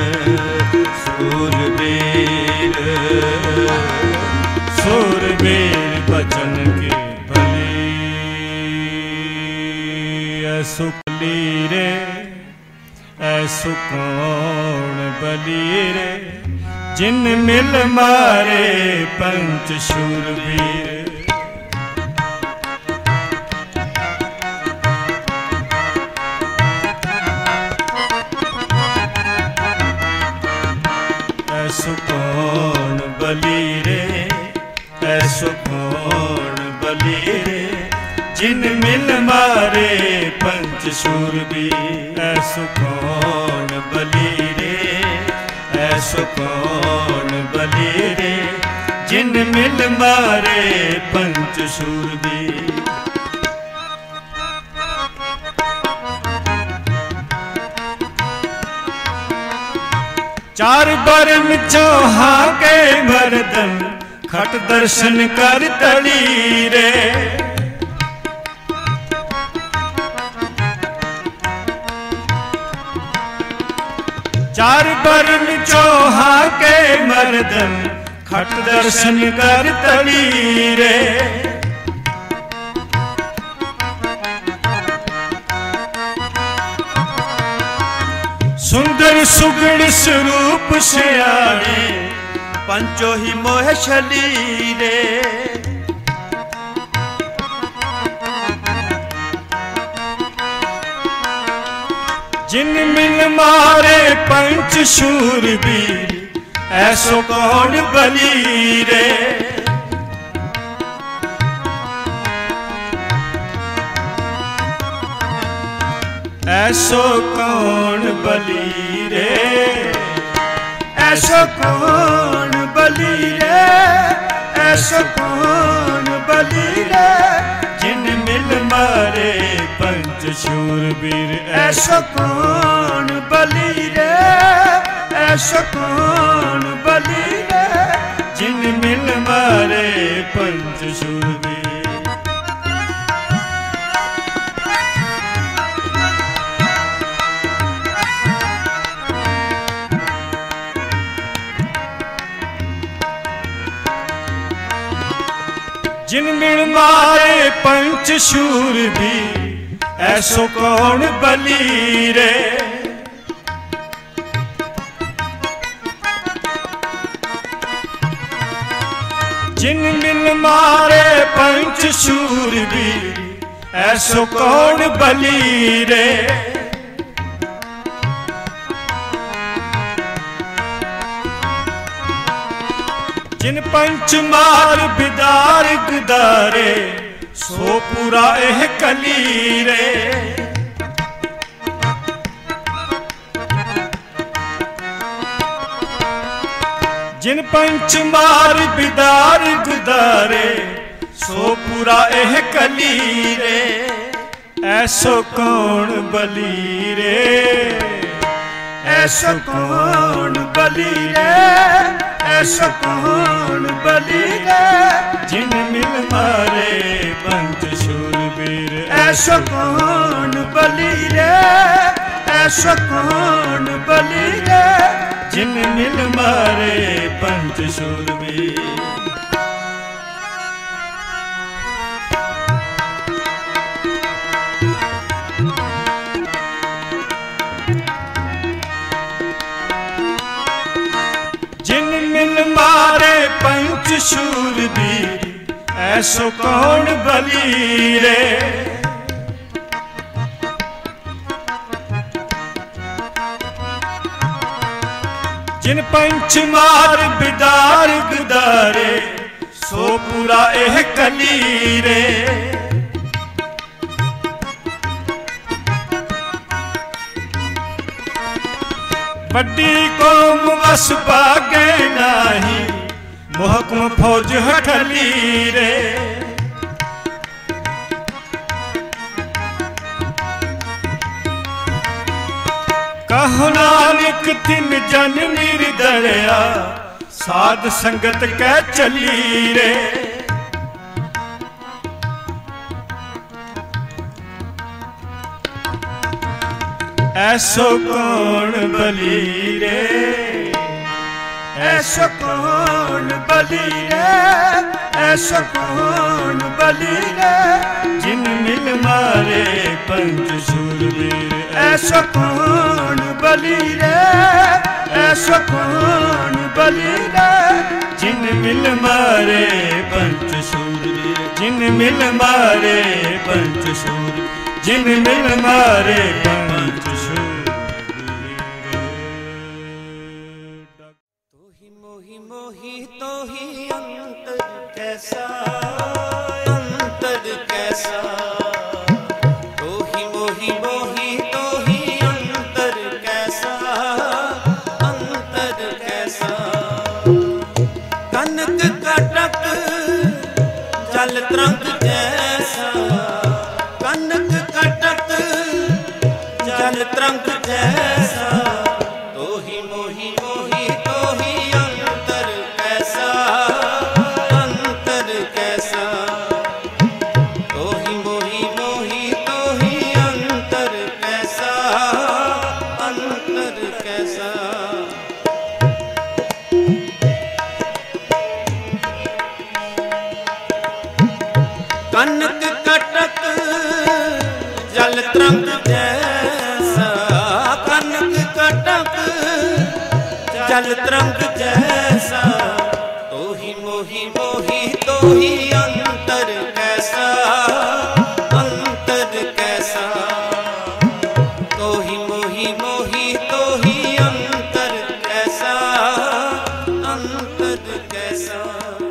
सूरबीर सूरबीर बचन के भली सुखली रे ऐसु कौन बली रे जिन मिल मारे पंच शूरवीर ऐसु कौन बली रे ऐसु कौन बली रे जिन मिल मारे पंच शूरवीर ऐसु कौन बली रे ऐसु कौन बली रे जिन मिल मारे पंच शूरबीर। चार बरन चौहा के मर्दन खट दर्शन कर तड़ी रे। चार बरन चौहा के मर्दन खट दर्शन कर तड़ी रे। सुंदर सुगण स्वरूप सियाने पंचो ही मोह शलीरे। जिन मिल मारे पंच शूरबीर ऐसो कौन बली रे। ऐसो कौन बली रे। ऐसो कौन बली रे। ऐसो कौन बली रे। जिन मिल मारे पंच शूरबीर ऐसो कौन बली रे। ऐसो कौन बली रे। जिन मिल मारे पंच शूरबीर। जिन मिल मारे पंच शूरबीर ऐसो कौन बली रे। जिन मिल मारे पंच शूरबीर ऐसो कौन बली रे। जिन पंच मार बिदार गुदारे सो पूरा एह कली रे। जिन पंच मार बिदार गुदारे सो पूरा एह कली रे। ऐसो कौन बली रे। ऐसो कौन बली रे। ऐसो कौन बली रे। जिन मिल मारे पंच शूरबीर ऐसो कौन बली रे। ऐसो कौन बली रे। जिन मिल मारे पंच शूरबीर। मारे पंच शूरबीर ऐसो कौन बली रे। जिन पंच मार बिदार गुदारे सो पूरा एह कली रे। बड़ी कौम वस पागे नाही मोहकम फौज हठली रे। कहो नानक तिन जन निर्दया साध संगत कै चली रे। ऐसो कौन बली रे। ऐसो कौन बली रे। ऐसो कौन बली रे। जिन मिल मारे पंच शूरबीर ऐसो कौन बली रे। ऐसो कौन बली रे। जिन मिल मारे पंच शूरबीर। जिन मिल मारे पंच शूरबीर। जिन मिल मारे पंच मोही मोही तो ही अंतर कैसा। अंतर कैसा। तो ही मोही मोही तो ही अंतर कैसा। अंतर कैसा। कनक का जल तरंग जैसा। तो ही मोही मोही तो ही अंतर कैसा, अंतर कैसा। तो ही मोही मोही तो ही अंतर कैसा, अंतर कैसा।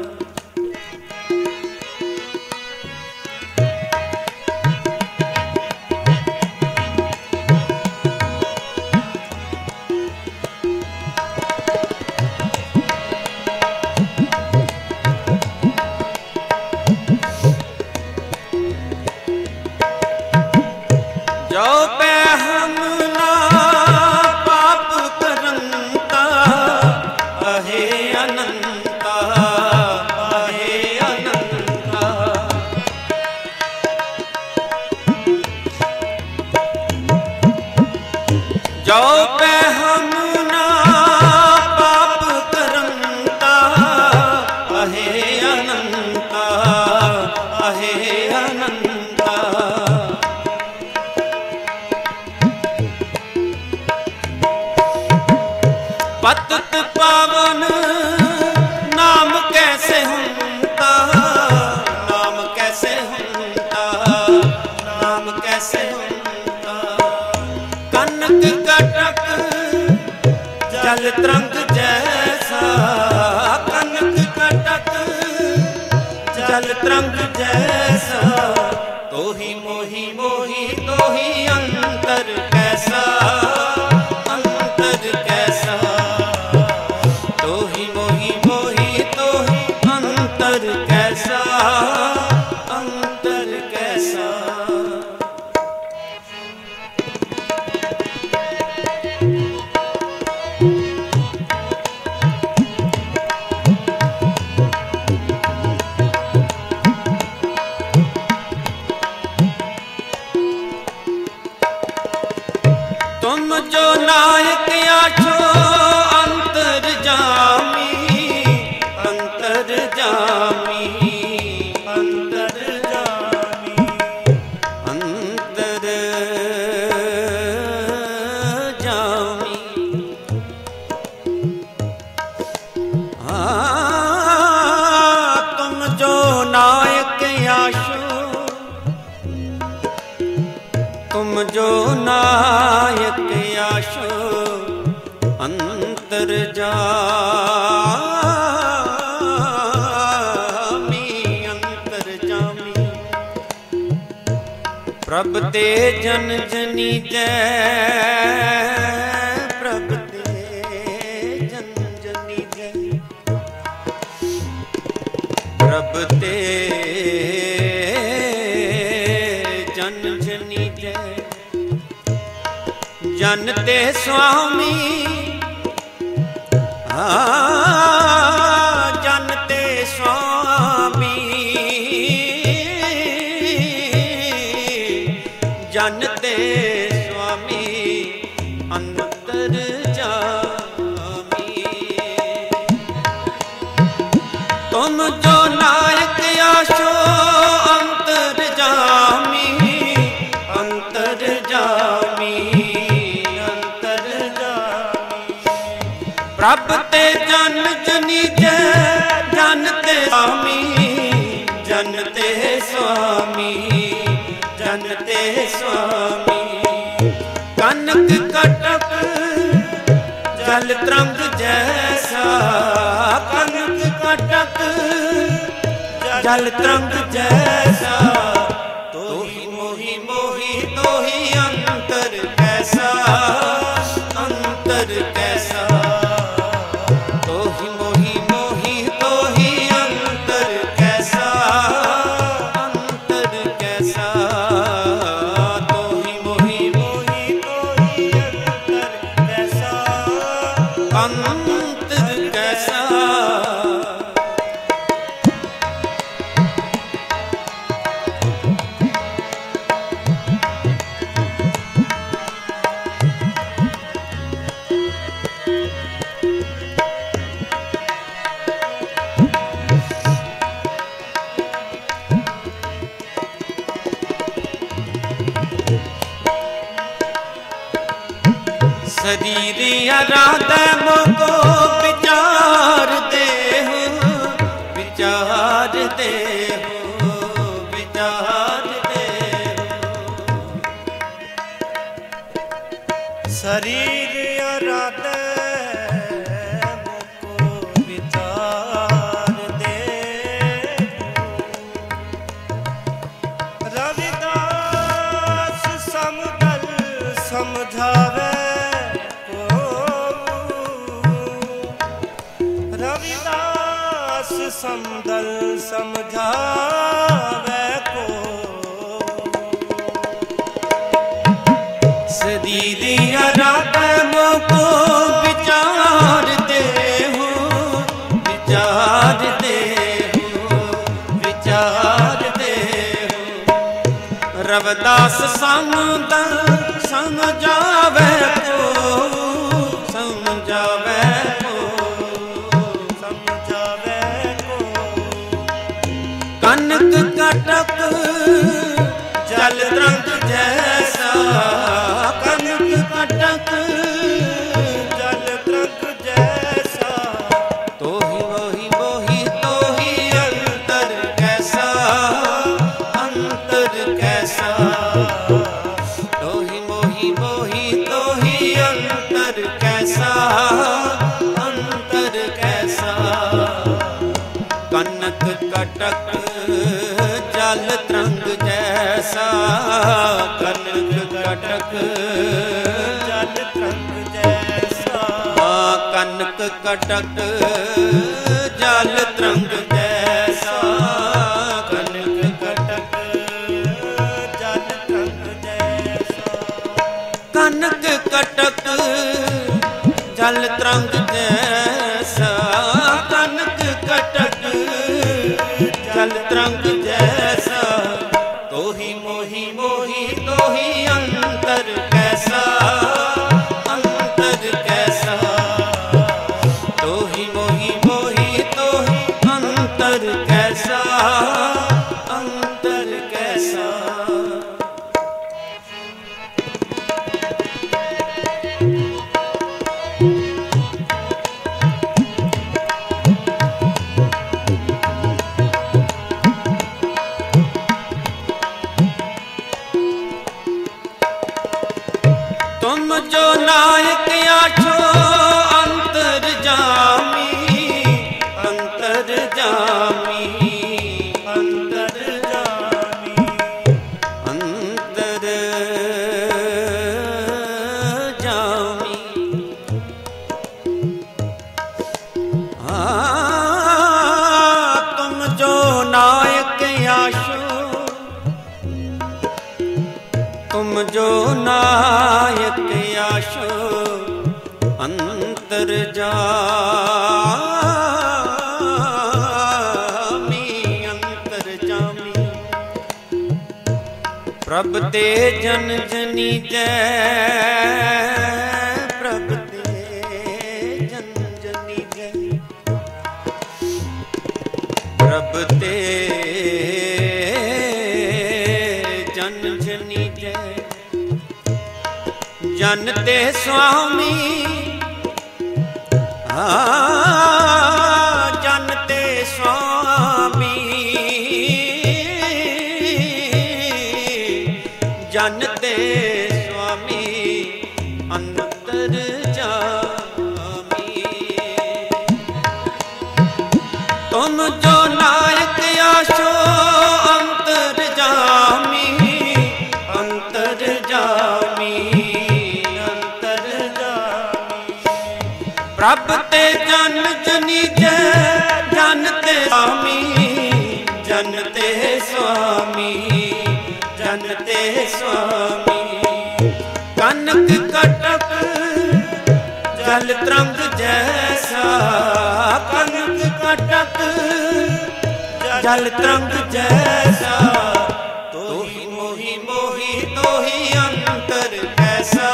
जो हम ना पाप करंता, अहे अनंता, अहे अनंता। जो हम ना पाप करंता, अहे अनंता, अहे अनंता। पतित पावन नाम कैसे हुंता, नाम कैसे हुंता, नाम कैसे हुंता। कनक कटक जल तरंग जैसा, कनक कटक जल तरंग जैसा। तो ही मोही मोही तो ही अंतर कैसा, अंतर कैसा। तो ही मोही मोही तो ही अंतर कैसा, अंतर कैसा। तुम जो नायक आछो अंतर जामी, अंतर जामी, अंतर जामी, अंतर जामी। तुम जो नायक आशो, तुम जो नायक आशो अंतर जामी, अंतर जामी। प्रभ ते जन जनी जय, प्रभ ते जन जनी जय। प्रभ ते जन जनी जय। जन ते स्वामी, जन ते स्वामी, जन ते स्वामी अंतर जामी। तुम जो नायक आशो अंतर जामी, अंतर जामी, अंतर जामी। प्रभ ते जन जनी जय, जन ते स्वामी, जन ते स्वामी, जन ते स्वामी। कनक कटक जल तरंग जैसा, कनक कटक जल तरंग जैसा। तो ही मोही मोही तो ही अंतर कैसा, अंतर कैसा। तो ही मोही मोही तो ही अंतर कैसा, अंतर कैसा। तो ही मोही मोही तो ही अंतर कैसा, अंतर कैसा। शरीर आराध मोको समदल समझावे को शरीरिया राते मोको विचार दे हो विचार दे हो विचार दे हो रविदास समदल समझावे को समझावे कनक कटक जल तरंग जैसा कनक कटक जल तरंग जैसा तो ही वही तो ही अंतर कैसा तो ही तो ही अंतर कैसा कनक कटक जल तरंग जैसा कनक कटक जल तरंग जैसा कनक कटक जल तरंग जैसा कनक कटक जल तरंग जैसा कनक कटक जल तरंग जैसा कनक कटक जल तरंग जैसा तो ही मोही तो ही अंतर कैसा तो ही मोही तो ही अंतर कैसा तुम जो नायक आछो अंतर जामी अंतर जामी अंतर जामी अंतर जामी तुम जो नायक आछो तुम जो नायक आशो अंतर जामी प्रभ ते जन जनी जय प्रभ ते जन जनी जय प्रभ ते जन जनी जय जनते स्वामी जनते स्वामी जनते स्वामी अंतर जामी तुम जो नायक आशो अंतर जामी अंतर जामी प्रभ ते जन जनी जय जनते स्वामी जनते स्वामी जनते स्वामी कनक कटक जल तरंग जैसा कनक कटक जल तरंग जैसा तो ही मोही तो ही अंतर कैसा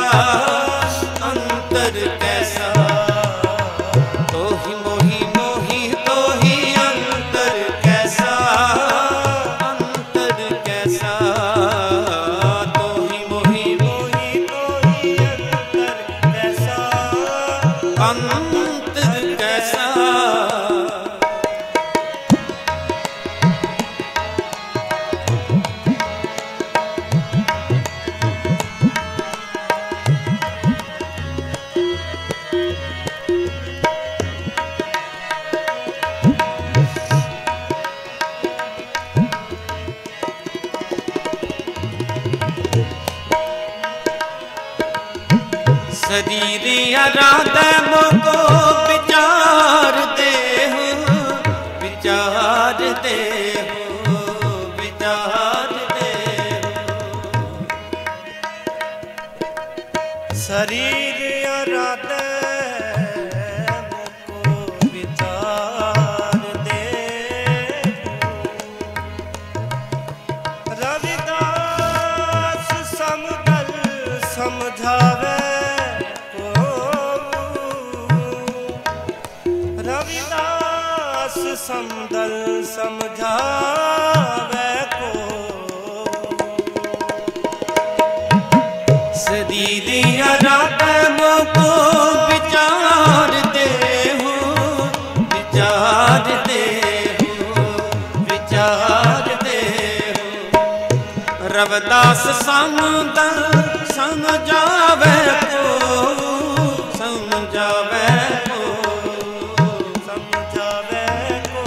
तो ही मोही तो ही अंतर कैसा तो ही मोही तो ही अंतर कैसा शरीर आराध मोको विचार दे हो रविदास समदल समझावे को सदीदिया रातों को विचार दे हो विचार दे रविदास समदल समझावे को समझावे को समझावे को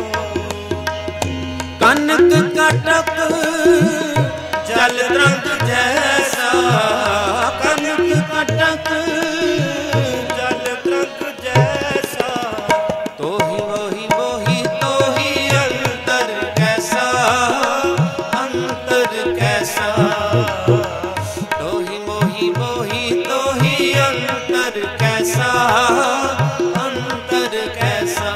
कनक कटक जल तरंग जैसा कनक कटक जल तरंग जैसा तो ही वही वही तो ही अंतर कैसा अंतर कैसा तो ही मोही मोही तो ही अंतर कैसा अंतर कैसा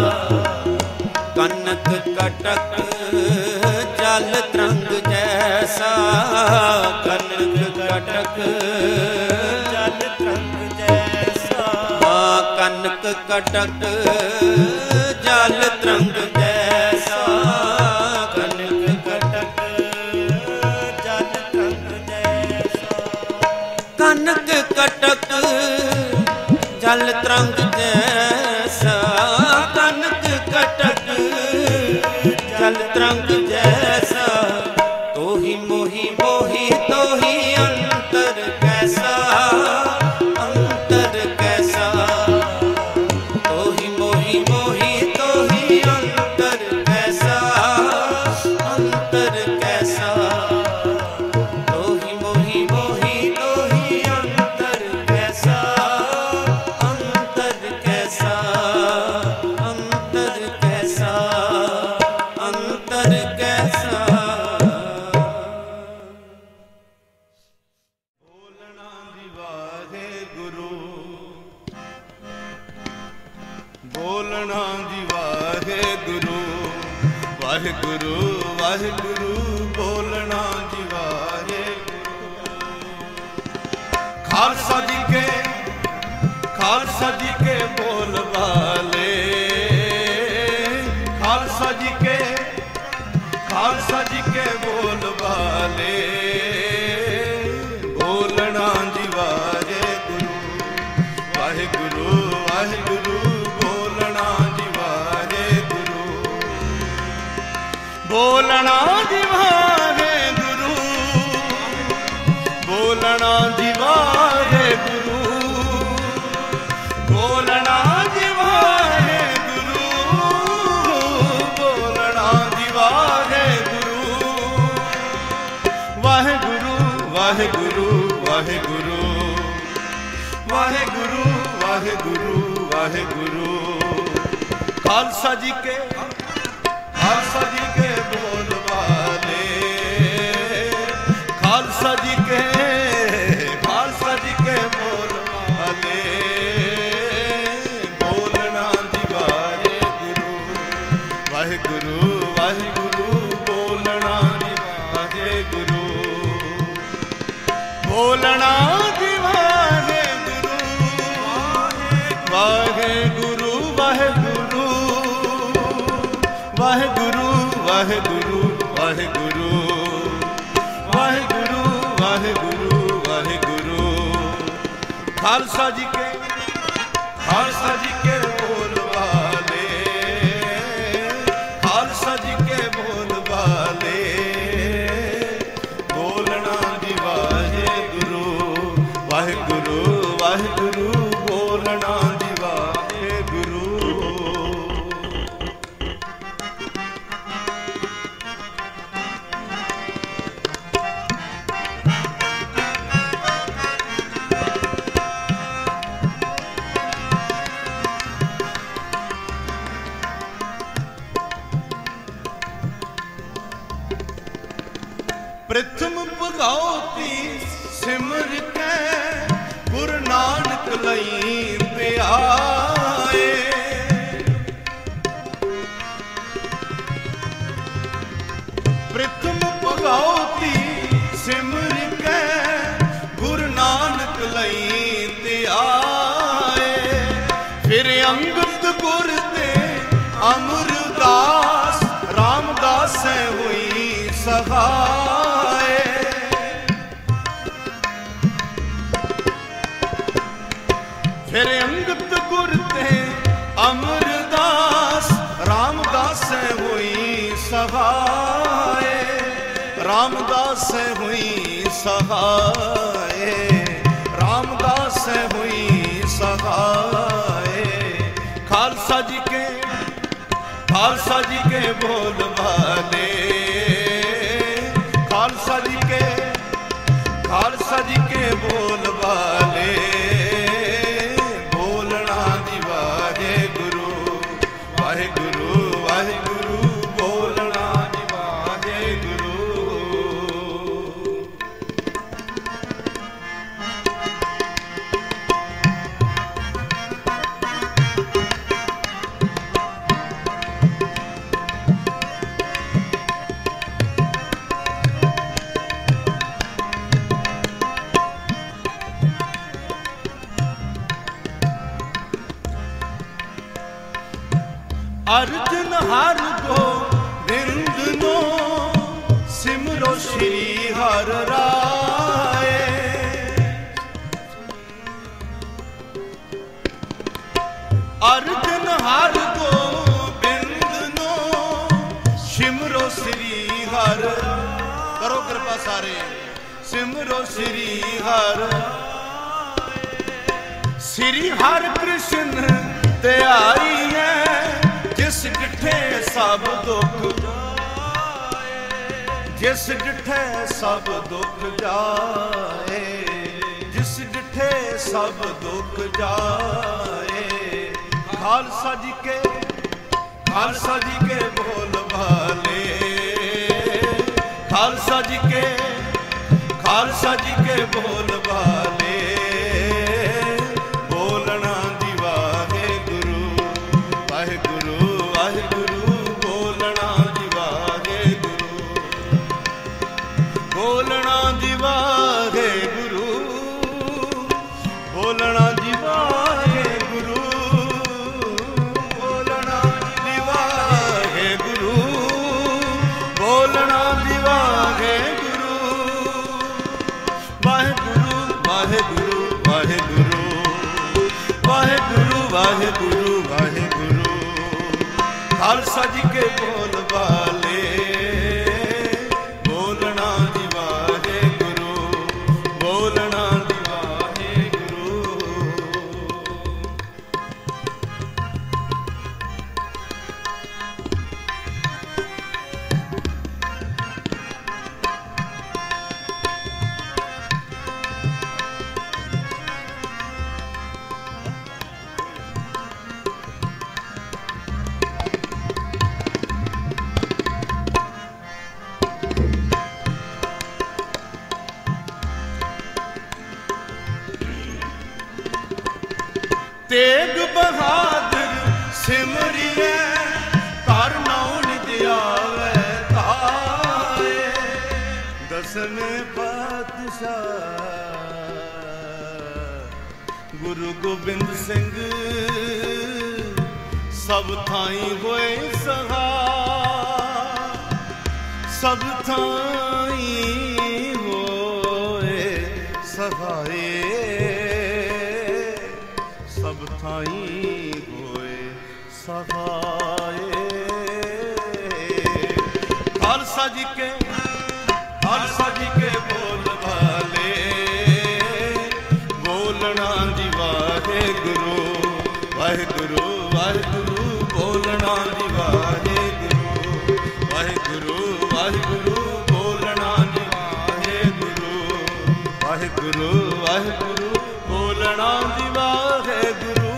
कनक कटक जल तरंग जैसा कनक कटक जल तरंग जैसा कनक कटक जल तरंग जैसा कनक कटक जल तरंग जैसा कनक कटक जल तरंग जैसा कनक कटक जल तरंग जैसा तो ही मोही मोही तो ही अंतर कैसा अंतर कैसा तो ही मोही मोही तो ही अंतर कैसा अंतर कैसा तो ही मोही मोही तो ही अंतर कैसा अंतर कैसा अंतर कैसा अंतर कैसा ਬੋਲਣਾ ਦੀ ਵਾਹਿਗੁਰੂ ਬੋਲਣਾ ਦੀ ਵਾਹਿਗੁਰੂ ਵਾਹਿਗੁਰੂ ਵਾਹਿਗੁਰੂ ਬੋਲਣਾ ਦੀ ਵਾਹਿਗੁਰੂ ਖਾਲਸਾ ਜੀ ਕੇ ਬੋਲ ਵਾਲੇ ਖਾਲਸਾ ਜੀ ਕੇ ਬੋਲ ਵਾਲੇ ਬੋਲਣਾ ਜੀ ਵਾਹਿਗੁਰੂ ਵਾਹਿਗੁਰੂ ਵਾਹਿਗੁਰੂ ਬੋਲਣਾ ਜੀ ਵਾਹਿਗੁਰੂ ਬੋਲਣਾ ਜੀ ਵਾਹਿਗੁਰੂ ਬੋਲਣਾ ਜੀ ਵਾਹਿਗੁਰੂ ਬੋਲਣਾ ਜੀ ਵਾਹਿਗੁਰੂ ਬੋਲਣਾ ਜੀ ਵਾਹਿਗੁਰੂ ਵਾਹਿਗੁਰੂ ਵਾਹਿਗੁਰੂ ਵਾਹਿਗੁਰੂ ਵਾਹਿਗੁਰੂ ਵਾਹਿਗੁਰੂ ਵਾਹਿਗੁਰੂ ਖਾਲਸਾ ਜੀ ਕੇ ਬੋਲ ਵਾਲੇ ਖਾਲਸਾ ਜੀ ਕੇ ਬੋਲ ਵਾਲੇ ਬੋਲਣਾ ਦੀ ਵਾਹਿਗੁਰੂ ਵਾਹਿਗੁਰੂ ਵਾਹਿਗੁਰੂ ਬੋਲਣਾ ਦੀ ਵਾਹਿਗੁਰੂ ਬੋਲਣਾ ਦੀ ਵਾਹਿਗੁਰੂ ਵਾਹਿਗੁਰੂ ਵਾਹਿਗੁਰੂ ਵਾਹਿਗੁਰੂ ਵਾਹਿਗੁਰੂ ਵਾਹਿਗੁਰੂ ਵਾਹਿਗੁਰੂ ਵਾਹਿਗੁਰੂ ਵਾਹਿਗੁਰੂ ਖਾਲਸਾ ਜੀ ਕੇ ਬੋਲ ਵਾਲੇ ਖਾਲਸਾ ਜੀ ਕੇ ਬੋਲ ਵਾਲੇ ਬੋਲਣਾ ਦੀ ਵਾਹਿਗੁਰੂ ਵਾਹਿਗੁਰੂ ਵਾਹਿਗੁਰੂ ਬੋਲਣਾ ਦੀ ਵਾਹਿਗੁਰੂ प्रथम भगौती सिमर के गुरु नानक लई प्याए प्रथम भगौती सिमर के गुरु नानक लई ते आए फिर अंग ਅੰਗਦ ਗੁਰ ਤੇ ਅਮਰਦਾਸ ਰਾਮਦਾਸ ਹੋਈ ਸਹਾਏ। ਫਿਰ ਅੰਗਦ ਗੁਰ ਤੇ ਅਮਰਦਾਸ ਰਾਮਦਾਸ ਹੋਈ ਸਹਾਏ। ਰਾਮਦਾਸ ਹੋਈ ਸਹਾਏ। ਰਾਮਦਾਸ ਹੋਈ ਸਹਾਏ। ਖਾਲਸਾ ਜੀ ਕੇ ਬੋਲ ਵਾਲੇ। ਖਾਲਸਾ ਜੀ ਕੇ ਬੋਲ ਵਾਲੇ। ਬੋਲਣਾ ਦੀ ਵਾਹਿਗੁਰੂ ਵਾਹਿਗੁਰੂ ਵਾਹਿਗੁਰੂ। ਬੋਲਣਾ ਦੀ ਵਾਹਿਗੁਰੂ। ਅਰਜਨ ਹਰ ਗੋਬਿੰਦ ਨੂੰ ਸਿਮਰੋ ਸ਼੍ਰੀ ਹਰਿ ਰਾਏ। ਅਰਜਨ ਹਰ ਗੋਬਿੰਦ ਨੂੰ ਸਿਮਰੋ ਸ਼੍ਰੀ ਹਰਿ। ਕਰੋ ਕਿਰਪਾ ਸਾਰੇ। ਸਿਮਰੋ ਸ਼੍ਰੀ ਹਰਿ। ਸ਼੍ਰੀ ਹਰਿ ਕ੍ਰਿਸ਼ਨ ਧਿਆਈ ਹੈ ਜਿਸ ਡਿਠੇ ਸਭ ਦੁੱਖ ਜਾਏ। ਜਿਸ ਡਿਠੇ ਸਭ ਦੁੱਖ ਜਾਏ। ਜਿਸ ਡਿਠੇ ਸਭ ਦੁੱਖ ਜਾਏ। ਖਾਲਸਾ ਜੀ ਕੇ ਬੋਲ ਵਾਲੇ। ਖਾਲਸਾ ਜੀ ਕੇ ਬੋਲ ਵਾਲੇ। ਬੋਲਣਾ ਦੀ ਵਾਹਿਗੁਰੂ ਵਾਹਿਗੁਰੂ ਵਾਹਿਗੁਰੂ। ਬੋਲਣਾ ਦੀ ਵਾਹਿਗੁਰੂ। ਬੋਲਣਾ ਦੀ ਵਾਹਿਗੁਰੂ। ਬੋਲਣਾ ਦੀ ਵਾਹਿਗੁਰੂ। ਬੋਲਣਾ ਦੀ ਵਾਹਿਗੁਰੂ। ਬੋਲਣਾ ਦੀ ਵਾਹਿਗੁਰੂ। ਵਾਹਿਗੁਰੂ ਵਾਹਿਗੁਰੂ ਵਾਹਿਗੁਰੂ। ਵਾਹਿਗੁਰੂ ਵਾਹਿਗੁਰੂ ਵਾਹਿਗੁਰੂ। ਖਾਲਸਾ ਜੀ ਕੇ ਬੋਲ ਵਾਲੇ। ਬੋਲਣਾ ਦੀ ਵਾਹਿਗੁਰੂ। ਬੋਲਣਾ ਦੀ ਵਾਹਿਗੁਰੂ। ਤੇਗ ਬਹਾਦਰ ਸਿਮਰਿਐ ਧਰ ਨਾਉ ਨਿਜ ਆਵੈ ਧਾਏ। ਦਸਵੇਂ ਪਾਤਸ਼ਾਹ ਗੁਰੂ ਗੋਬਿੰਦ ਸਿੰਘ ਸਭ ਥਾਈਂ ਹੋਏ ਸਹਾਈ। ਸਭ ਥਾਈਂ ਹੋਏ ਸਹਾਏ। ਸਭ ਥਾਈਂ ਹੋਏ ਸਹਾਏ। ਖਾਲਸਾ ਜੀ ਕੇ ਬੋਲ ਵਾਲੇ। ਬੋਲਣਾ ਦੀ ਵਾਹਿਗੁਰੂ ਵਾਹਿਗੁਰੂ ਵਾਹਿਗੁਰੂ। ਬੋਲਣਾ ਦੀ ਵਾਹਿਗੁਰੂ ਵਾਹਿਗੁਰੂ ਵਾਹਿਗੁਰੂ। ਬੋਲਣਾ ਦੀ ਵਾਹਿਗੁਰੂ ਵਾਹਿਗੁਰੂ ਵਾਹਿਗੁਰੂ। ਬੋਲਣਾ ਦੀ ਵਾਹਿਗੁਰੂ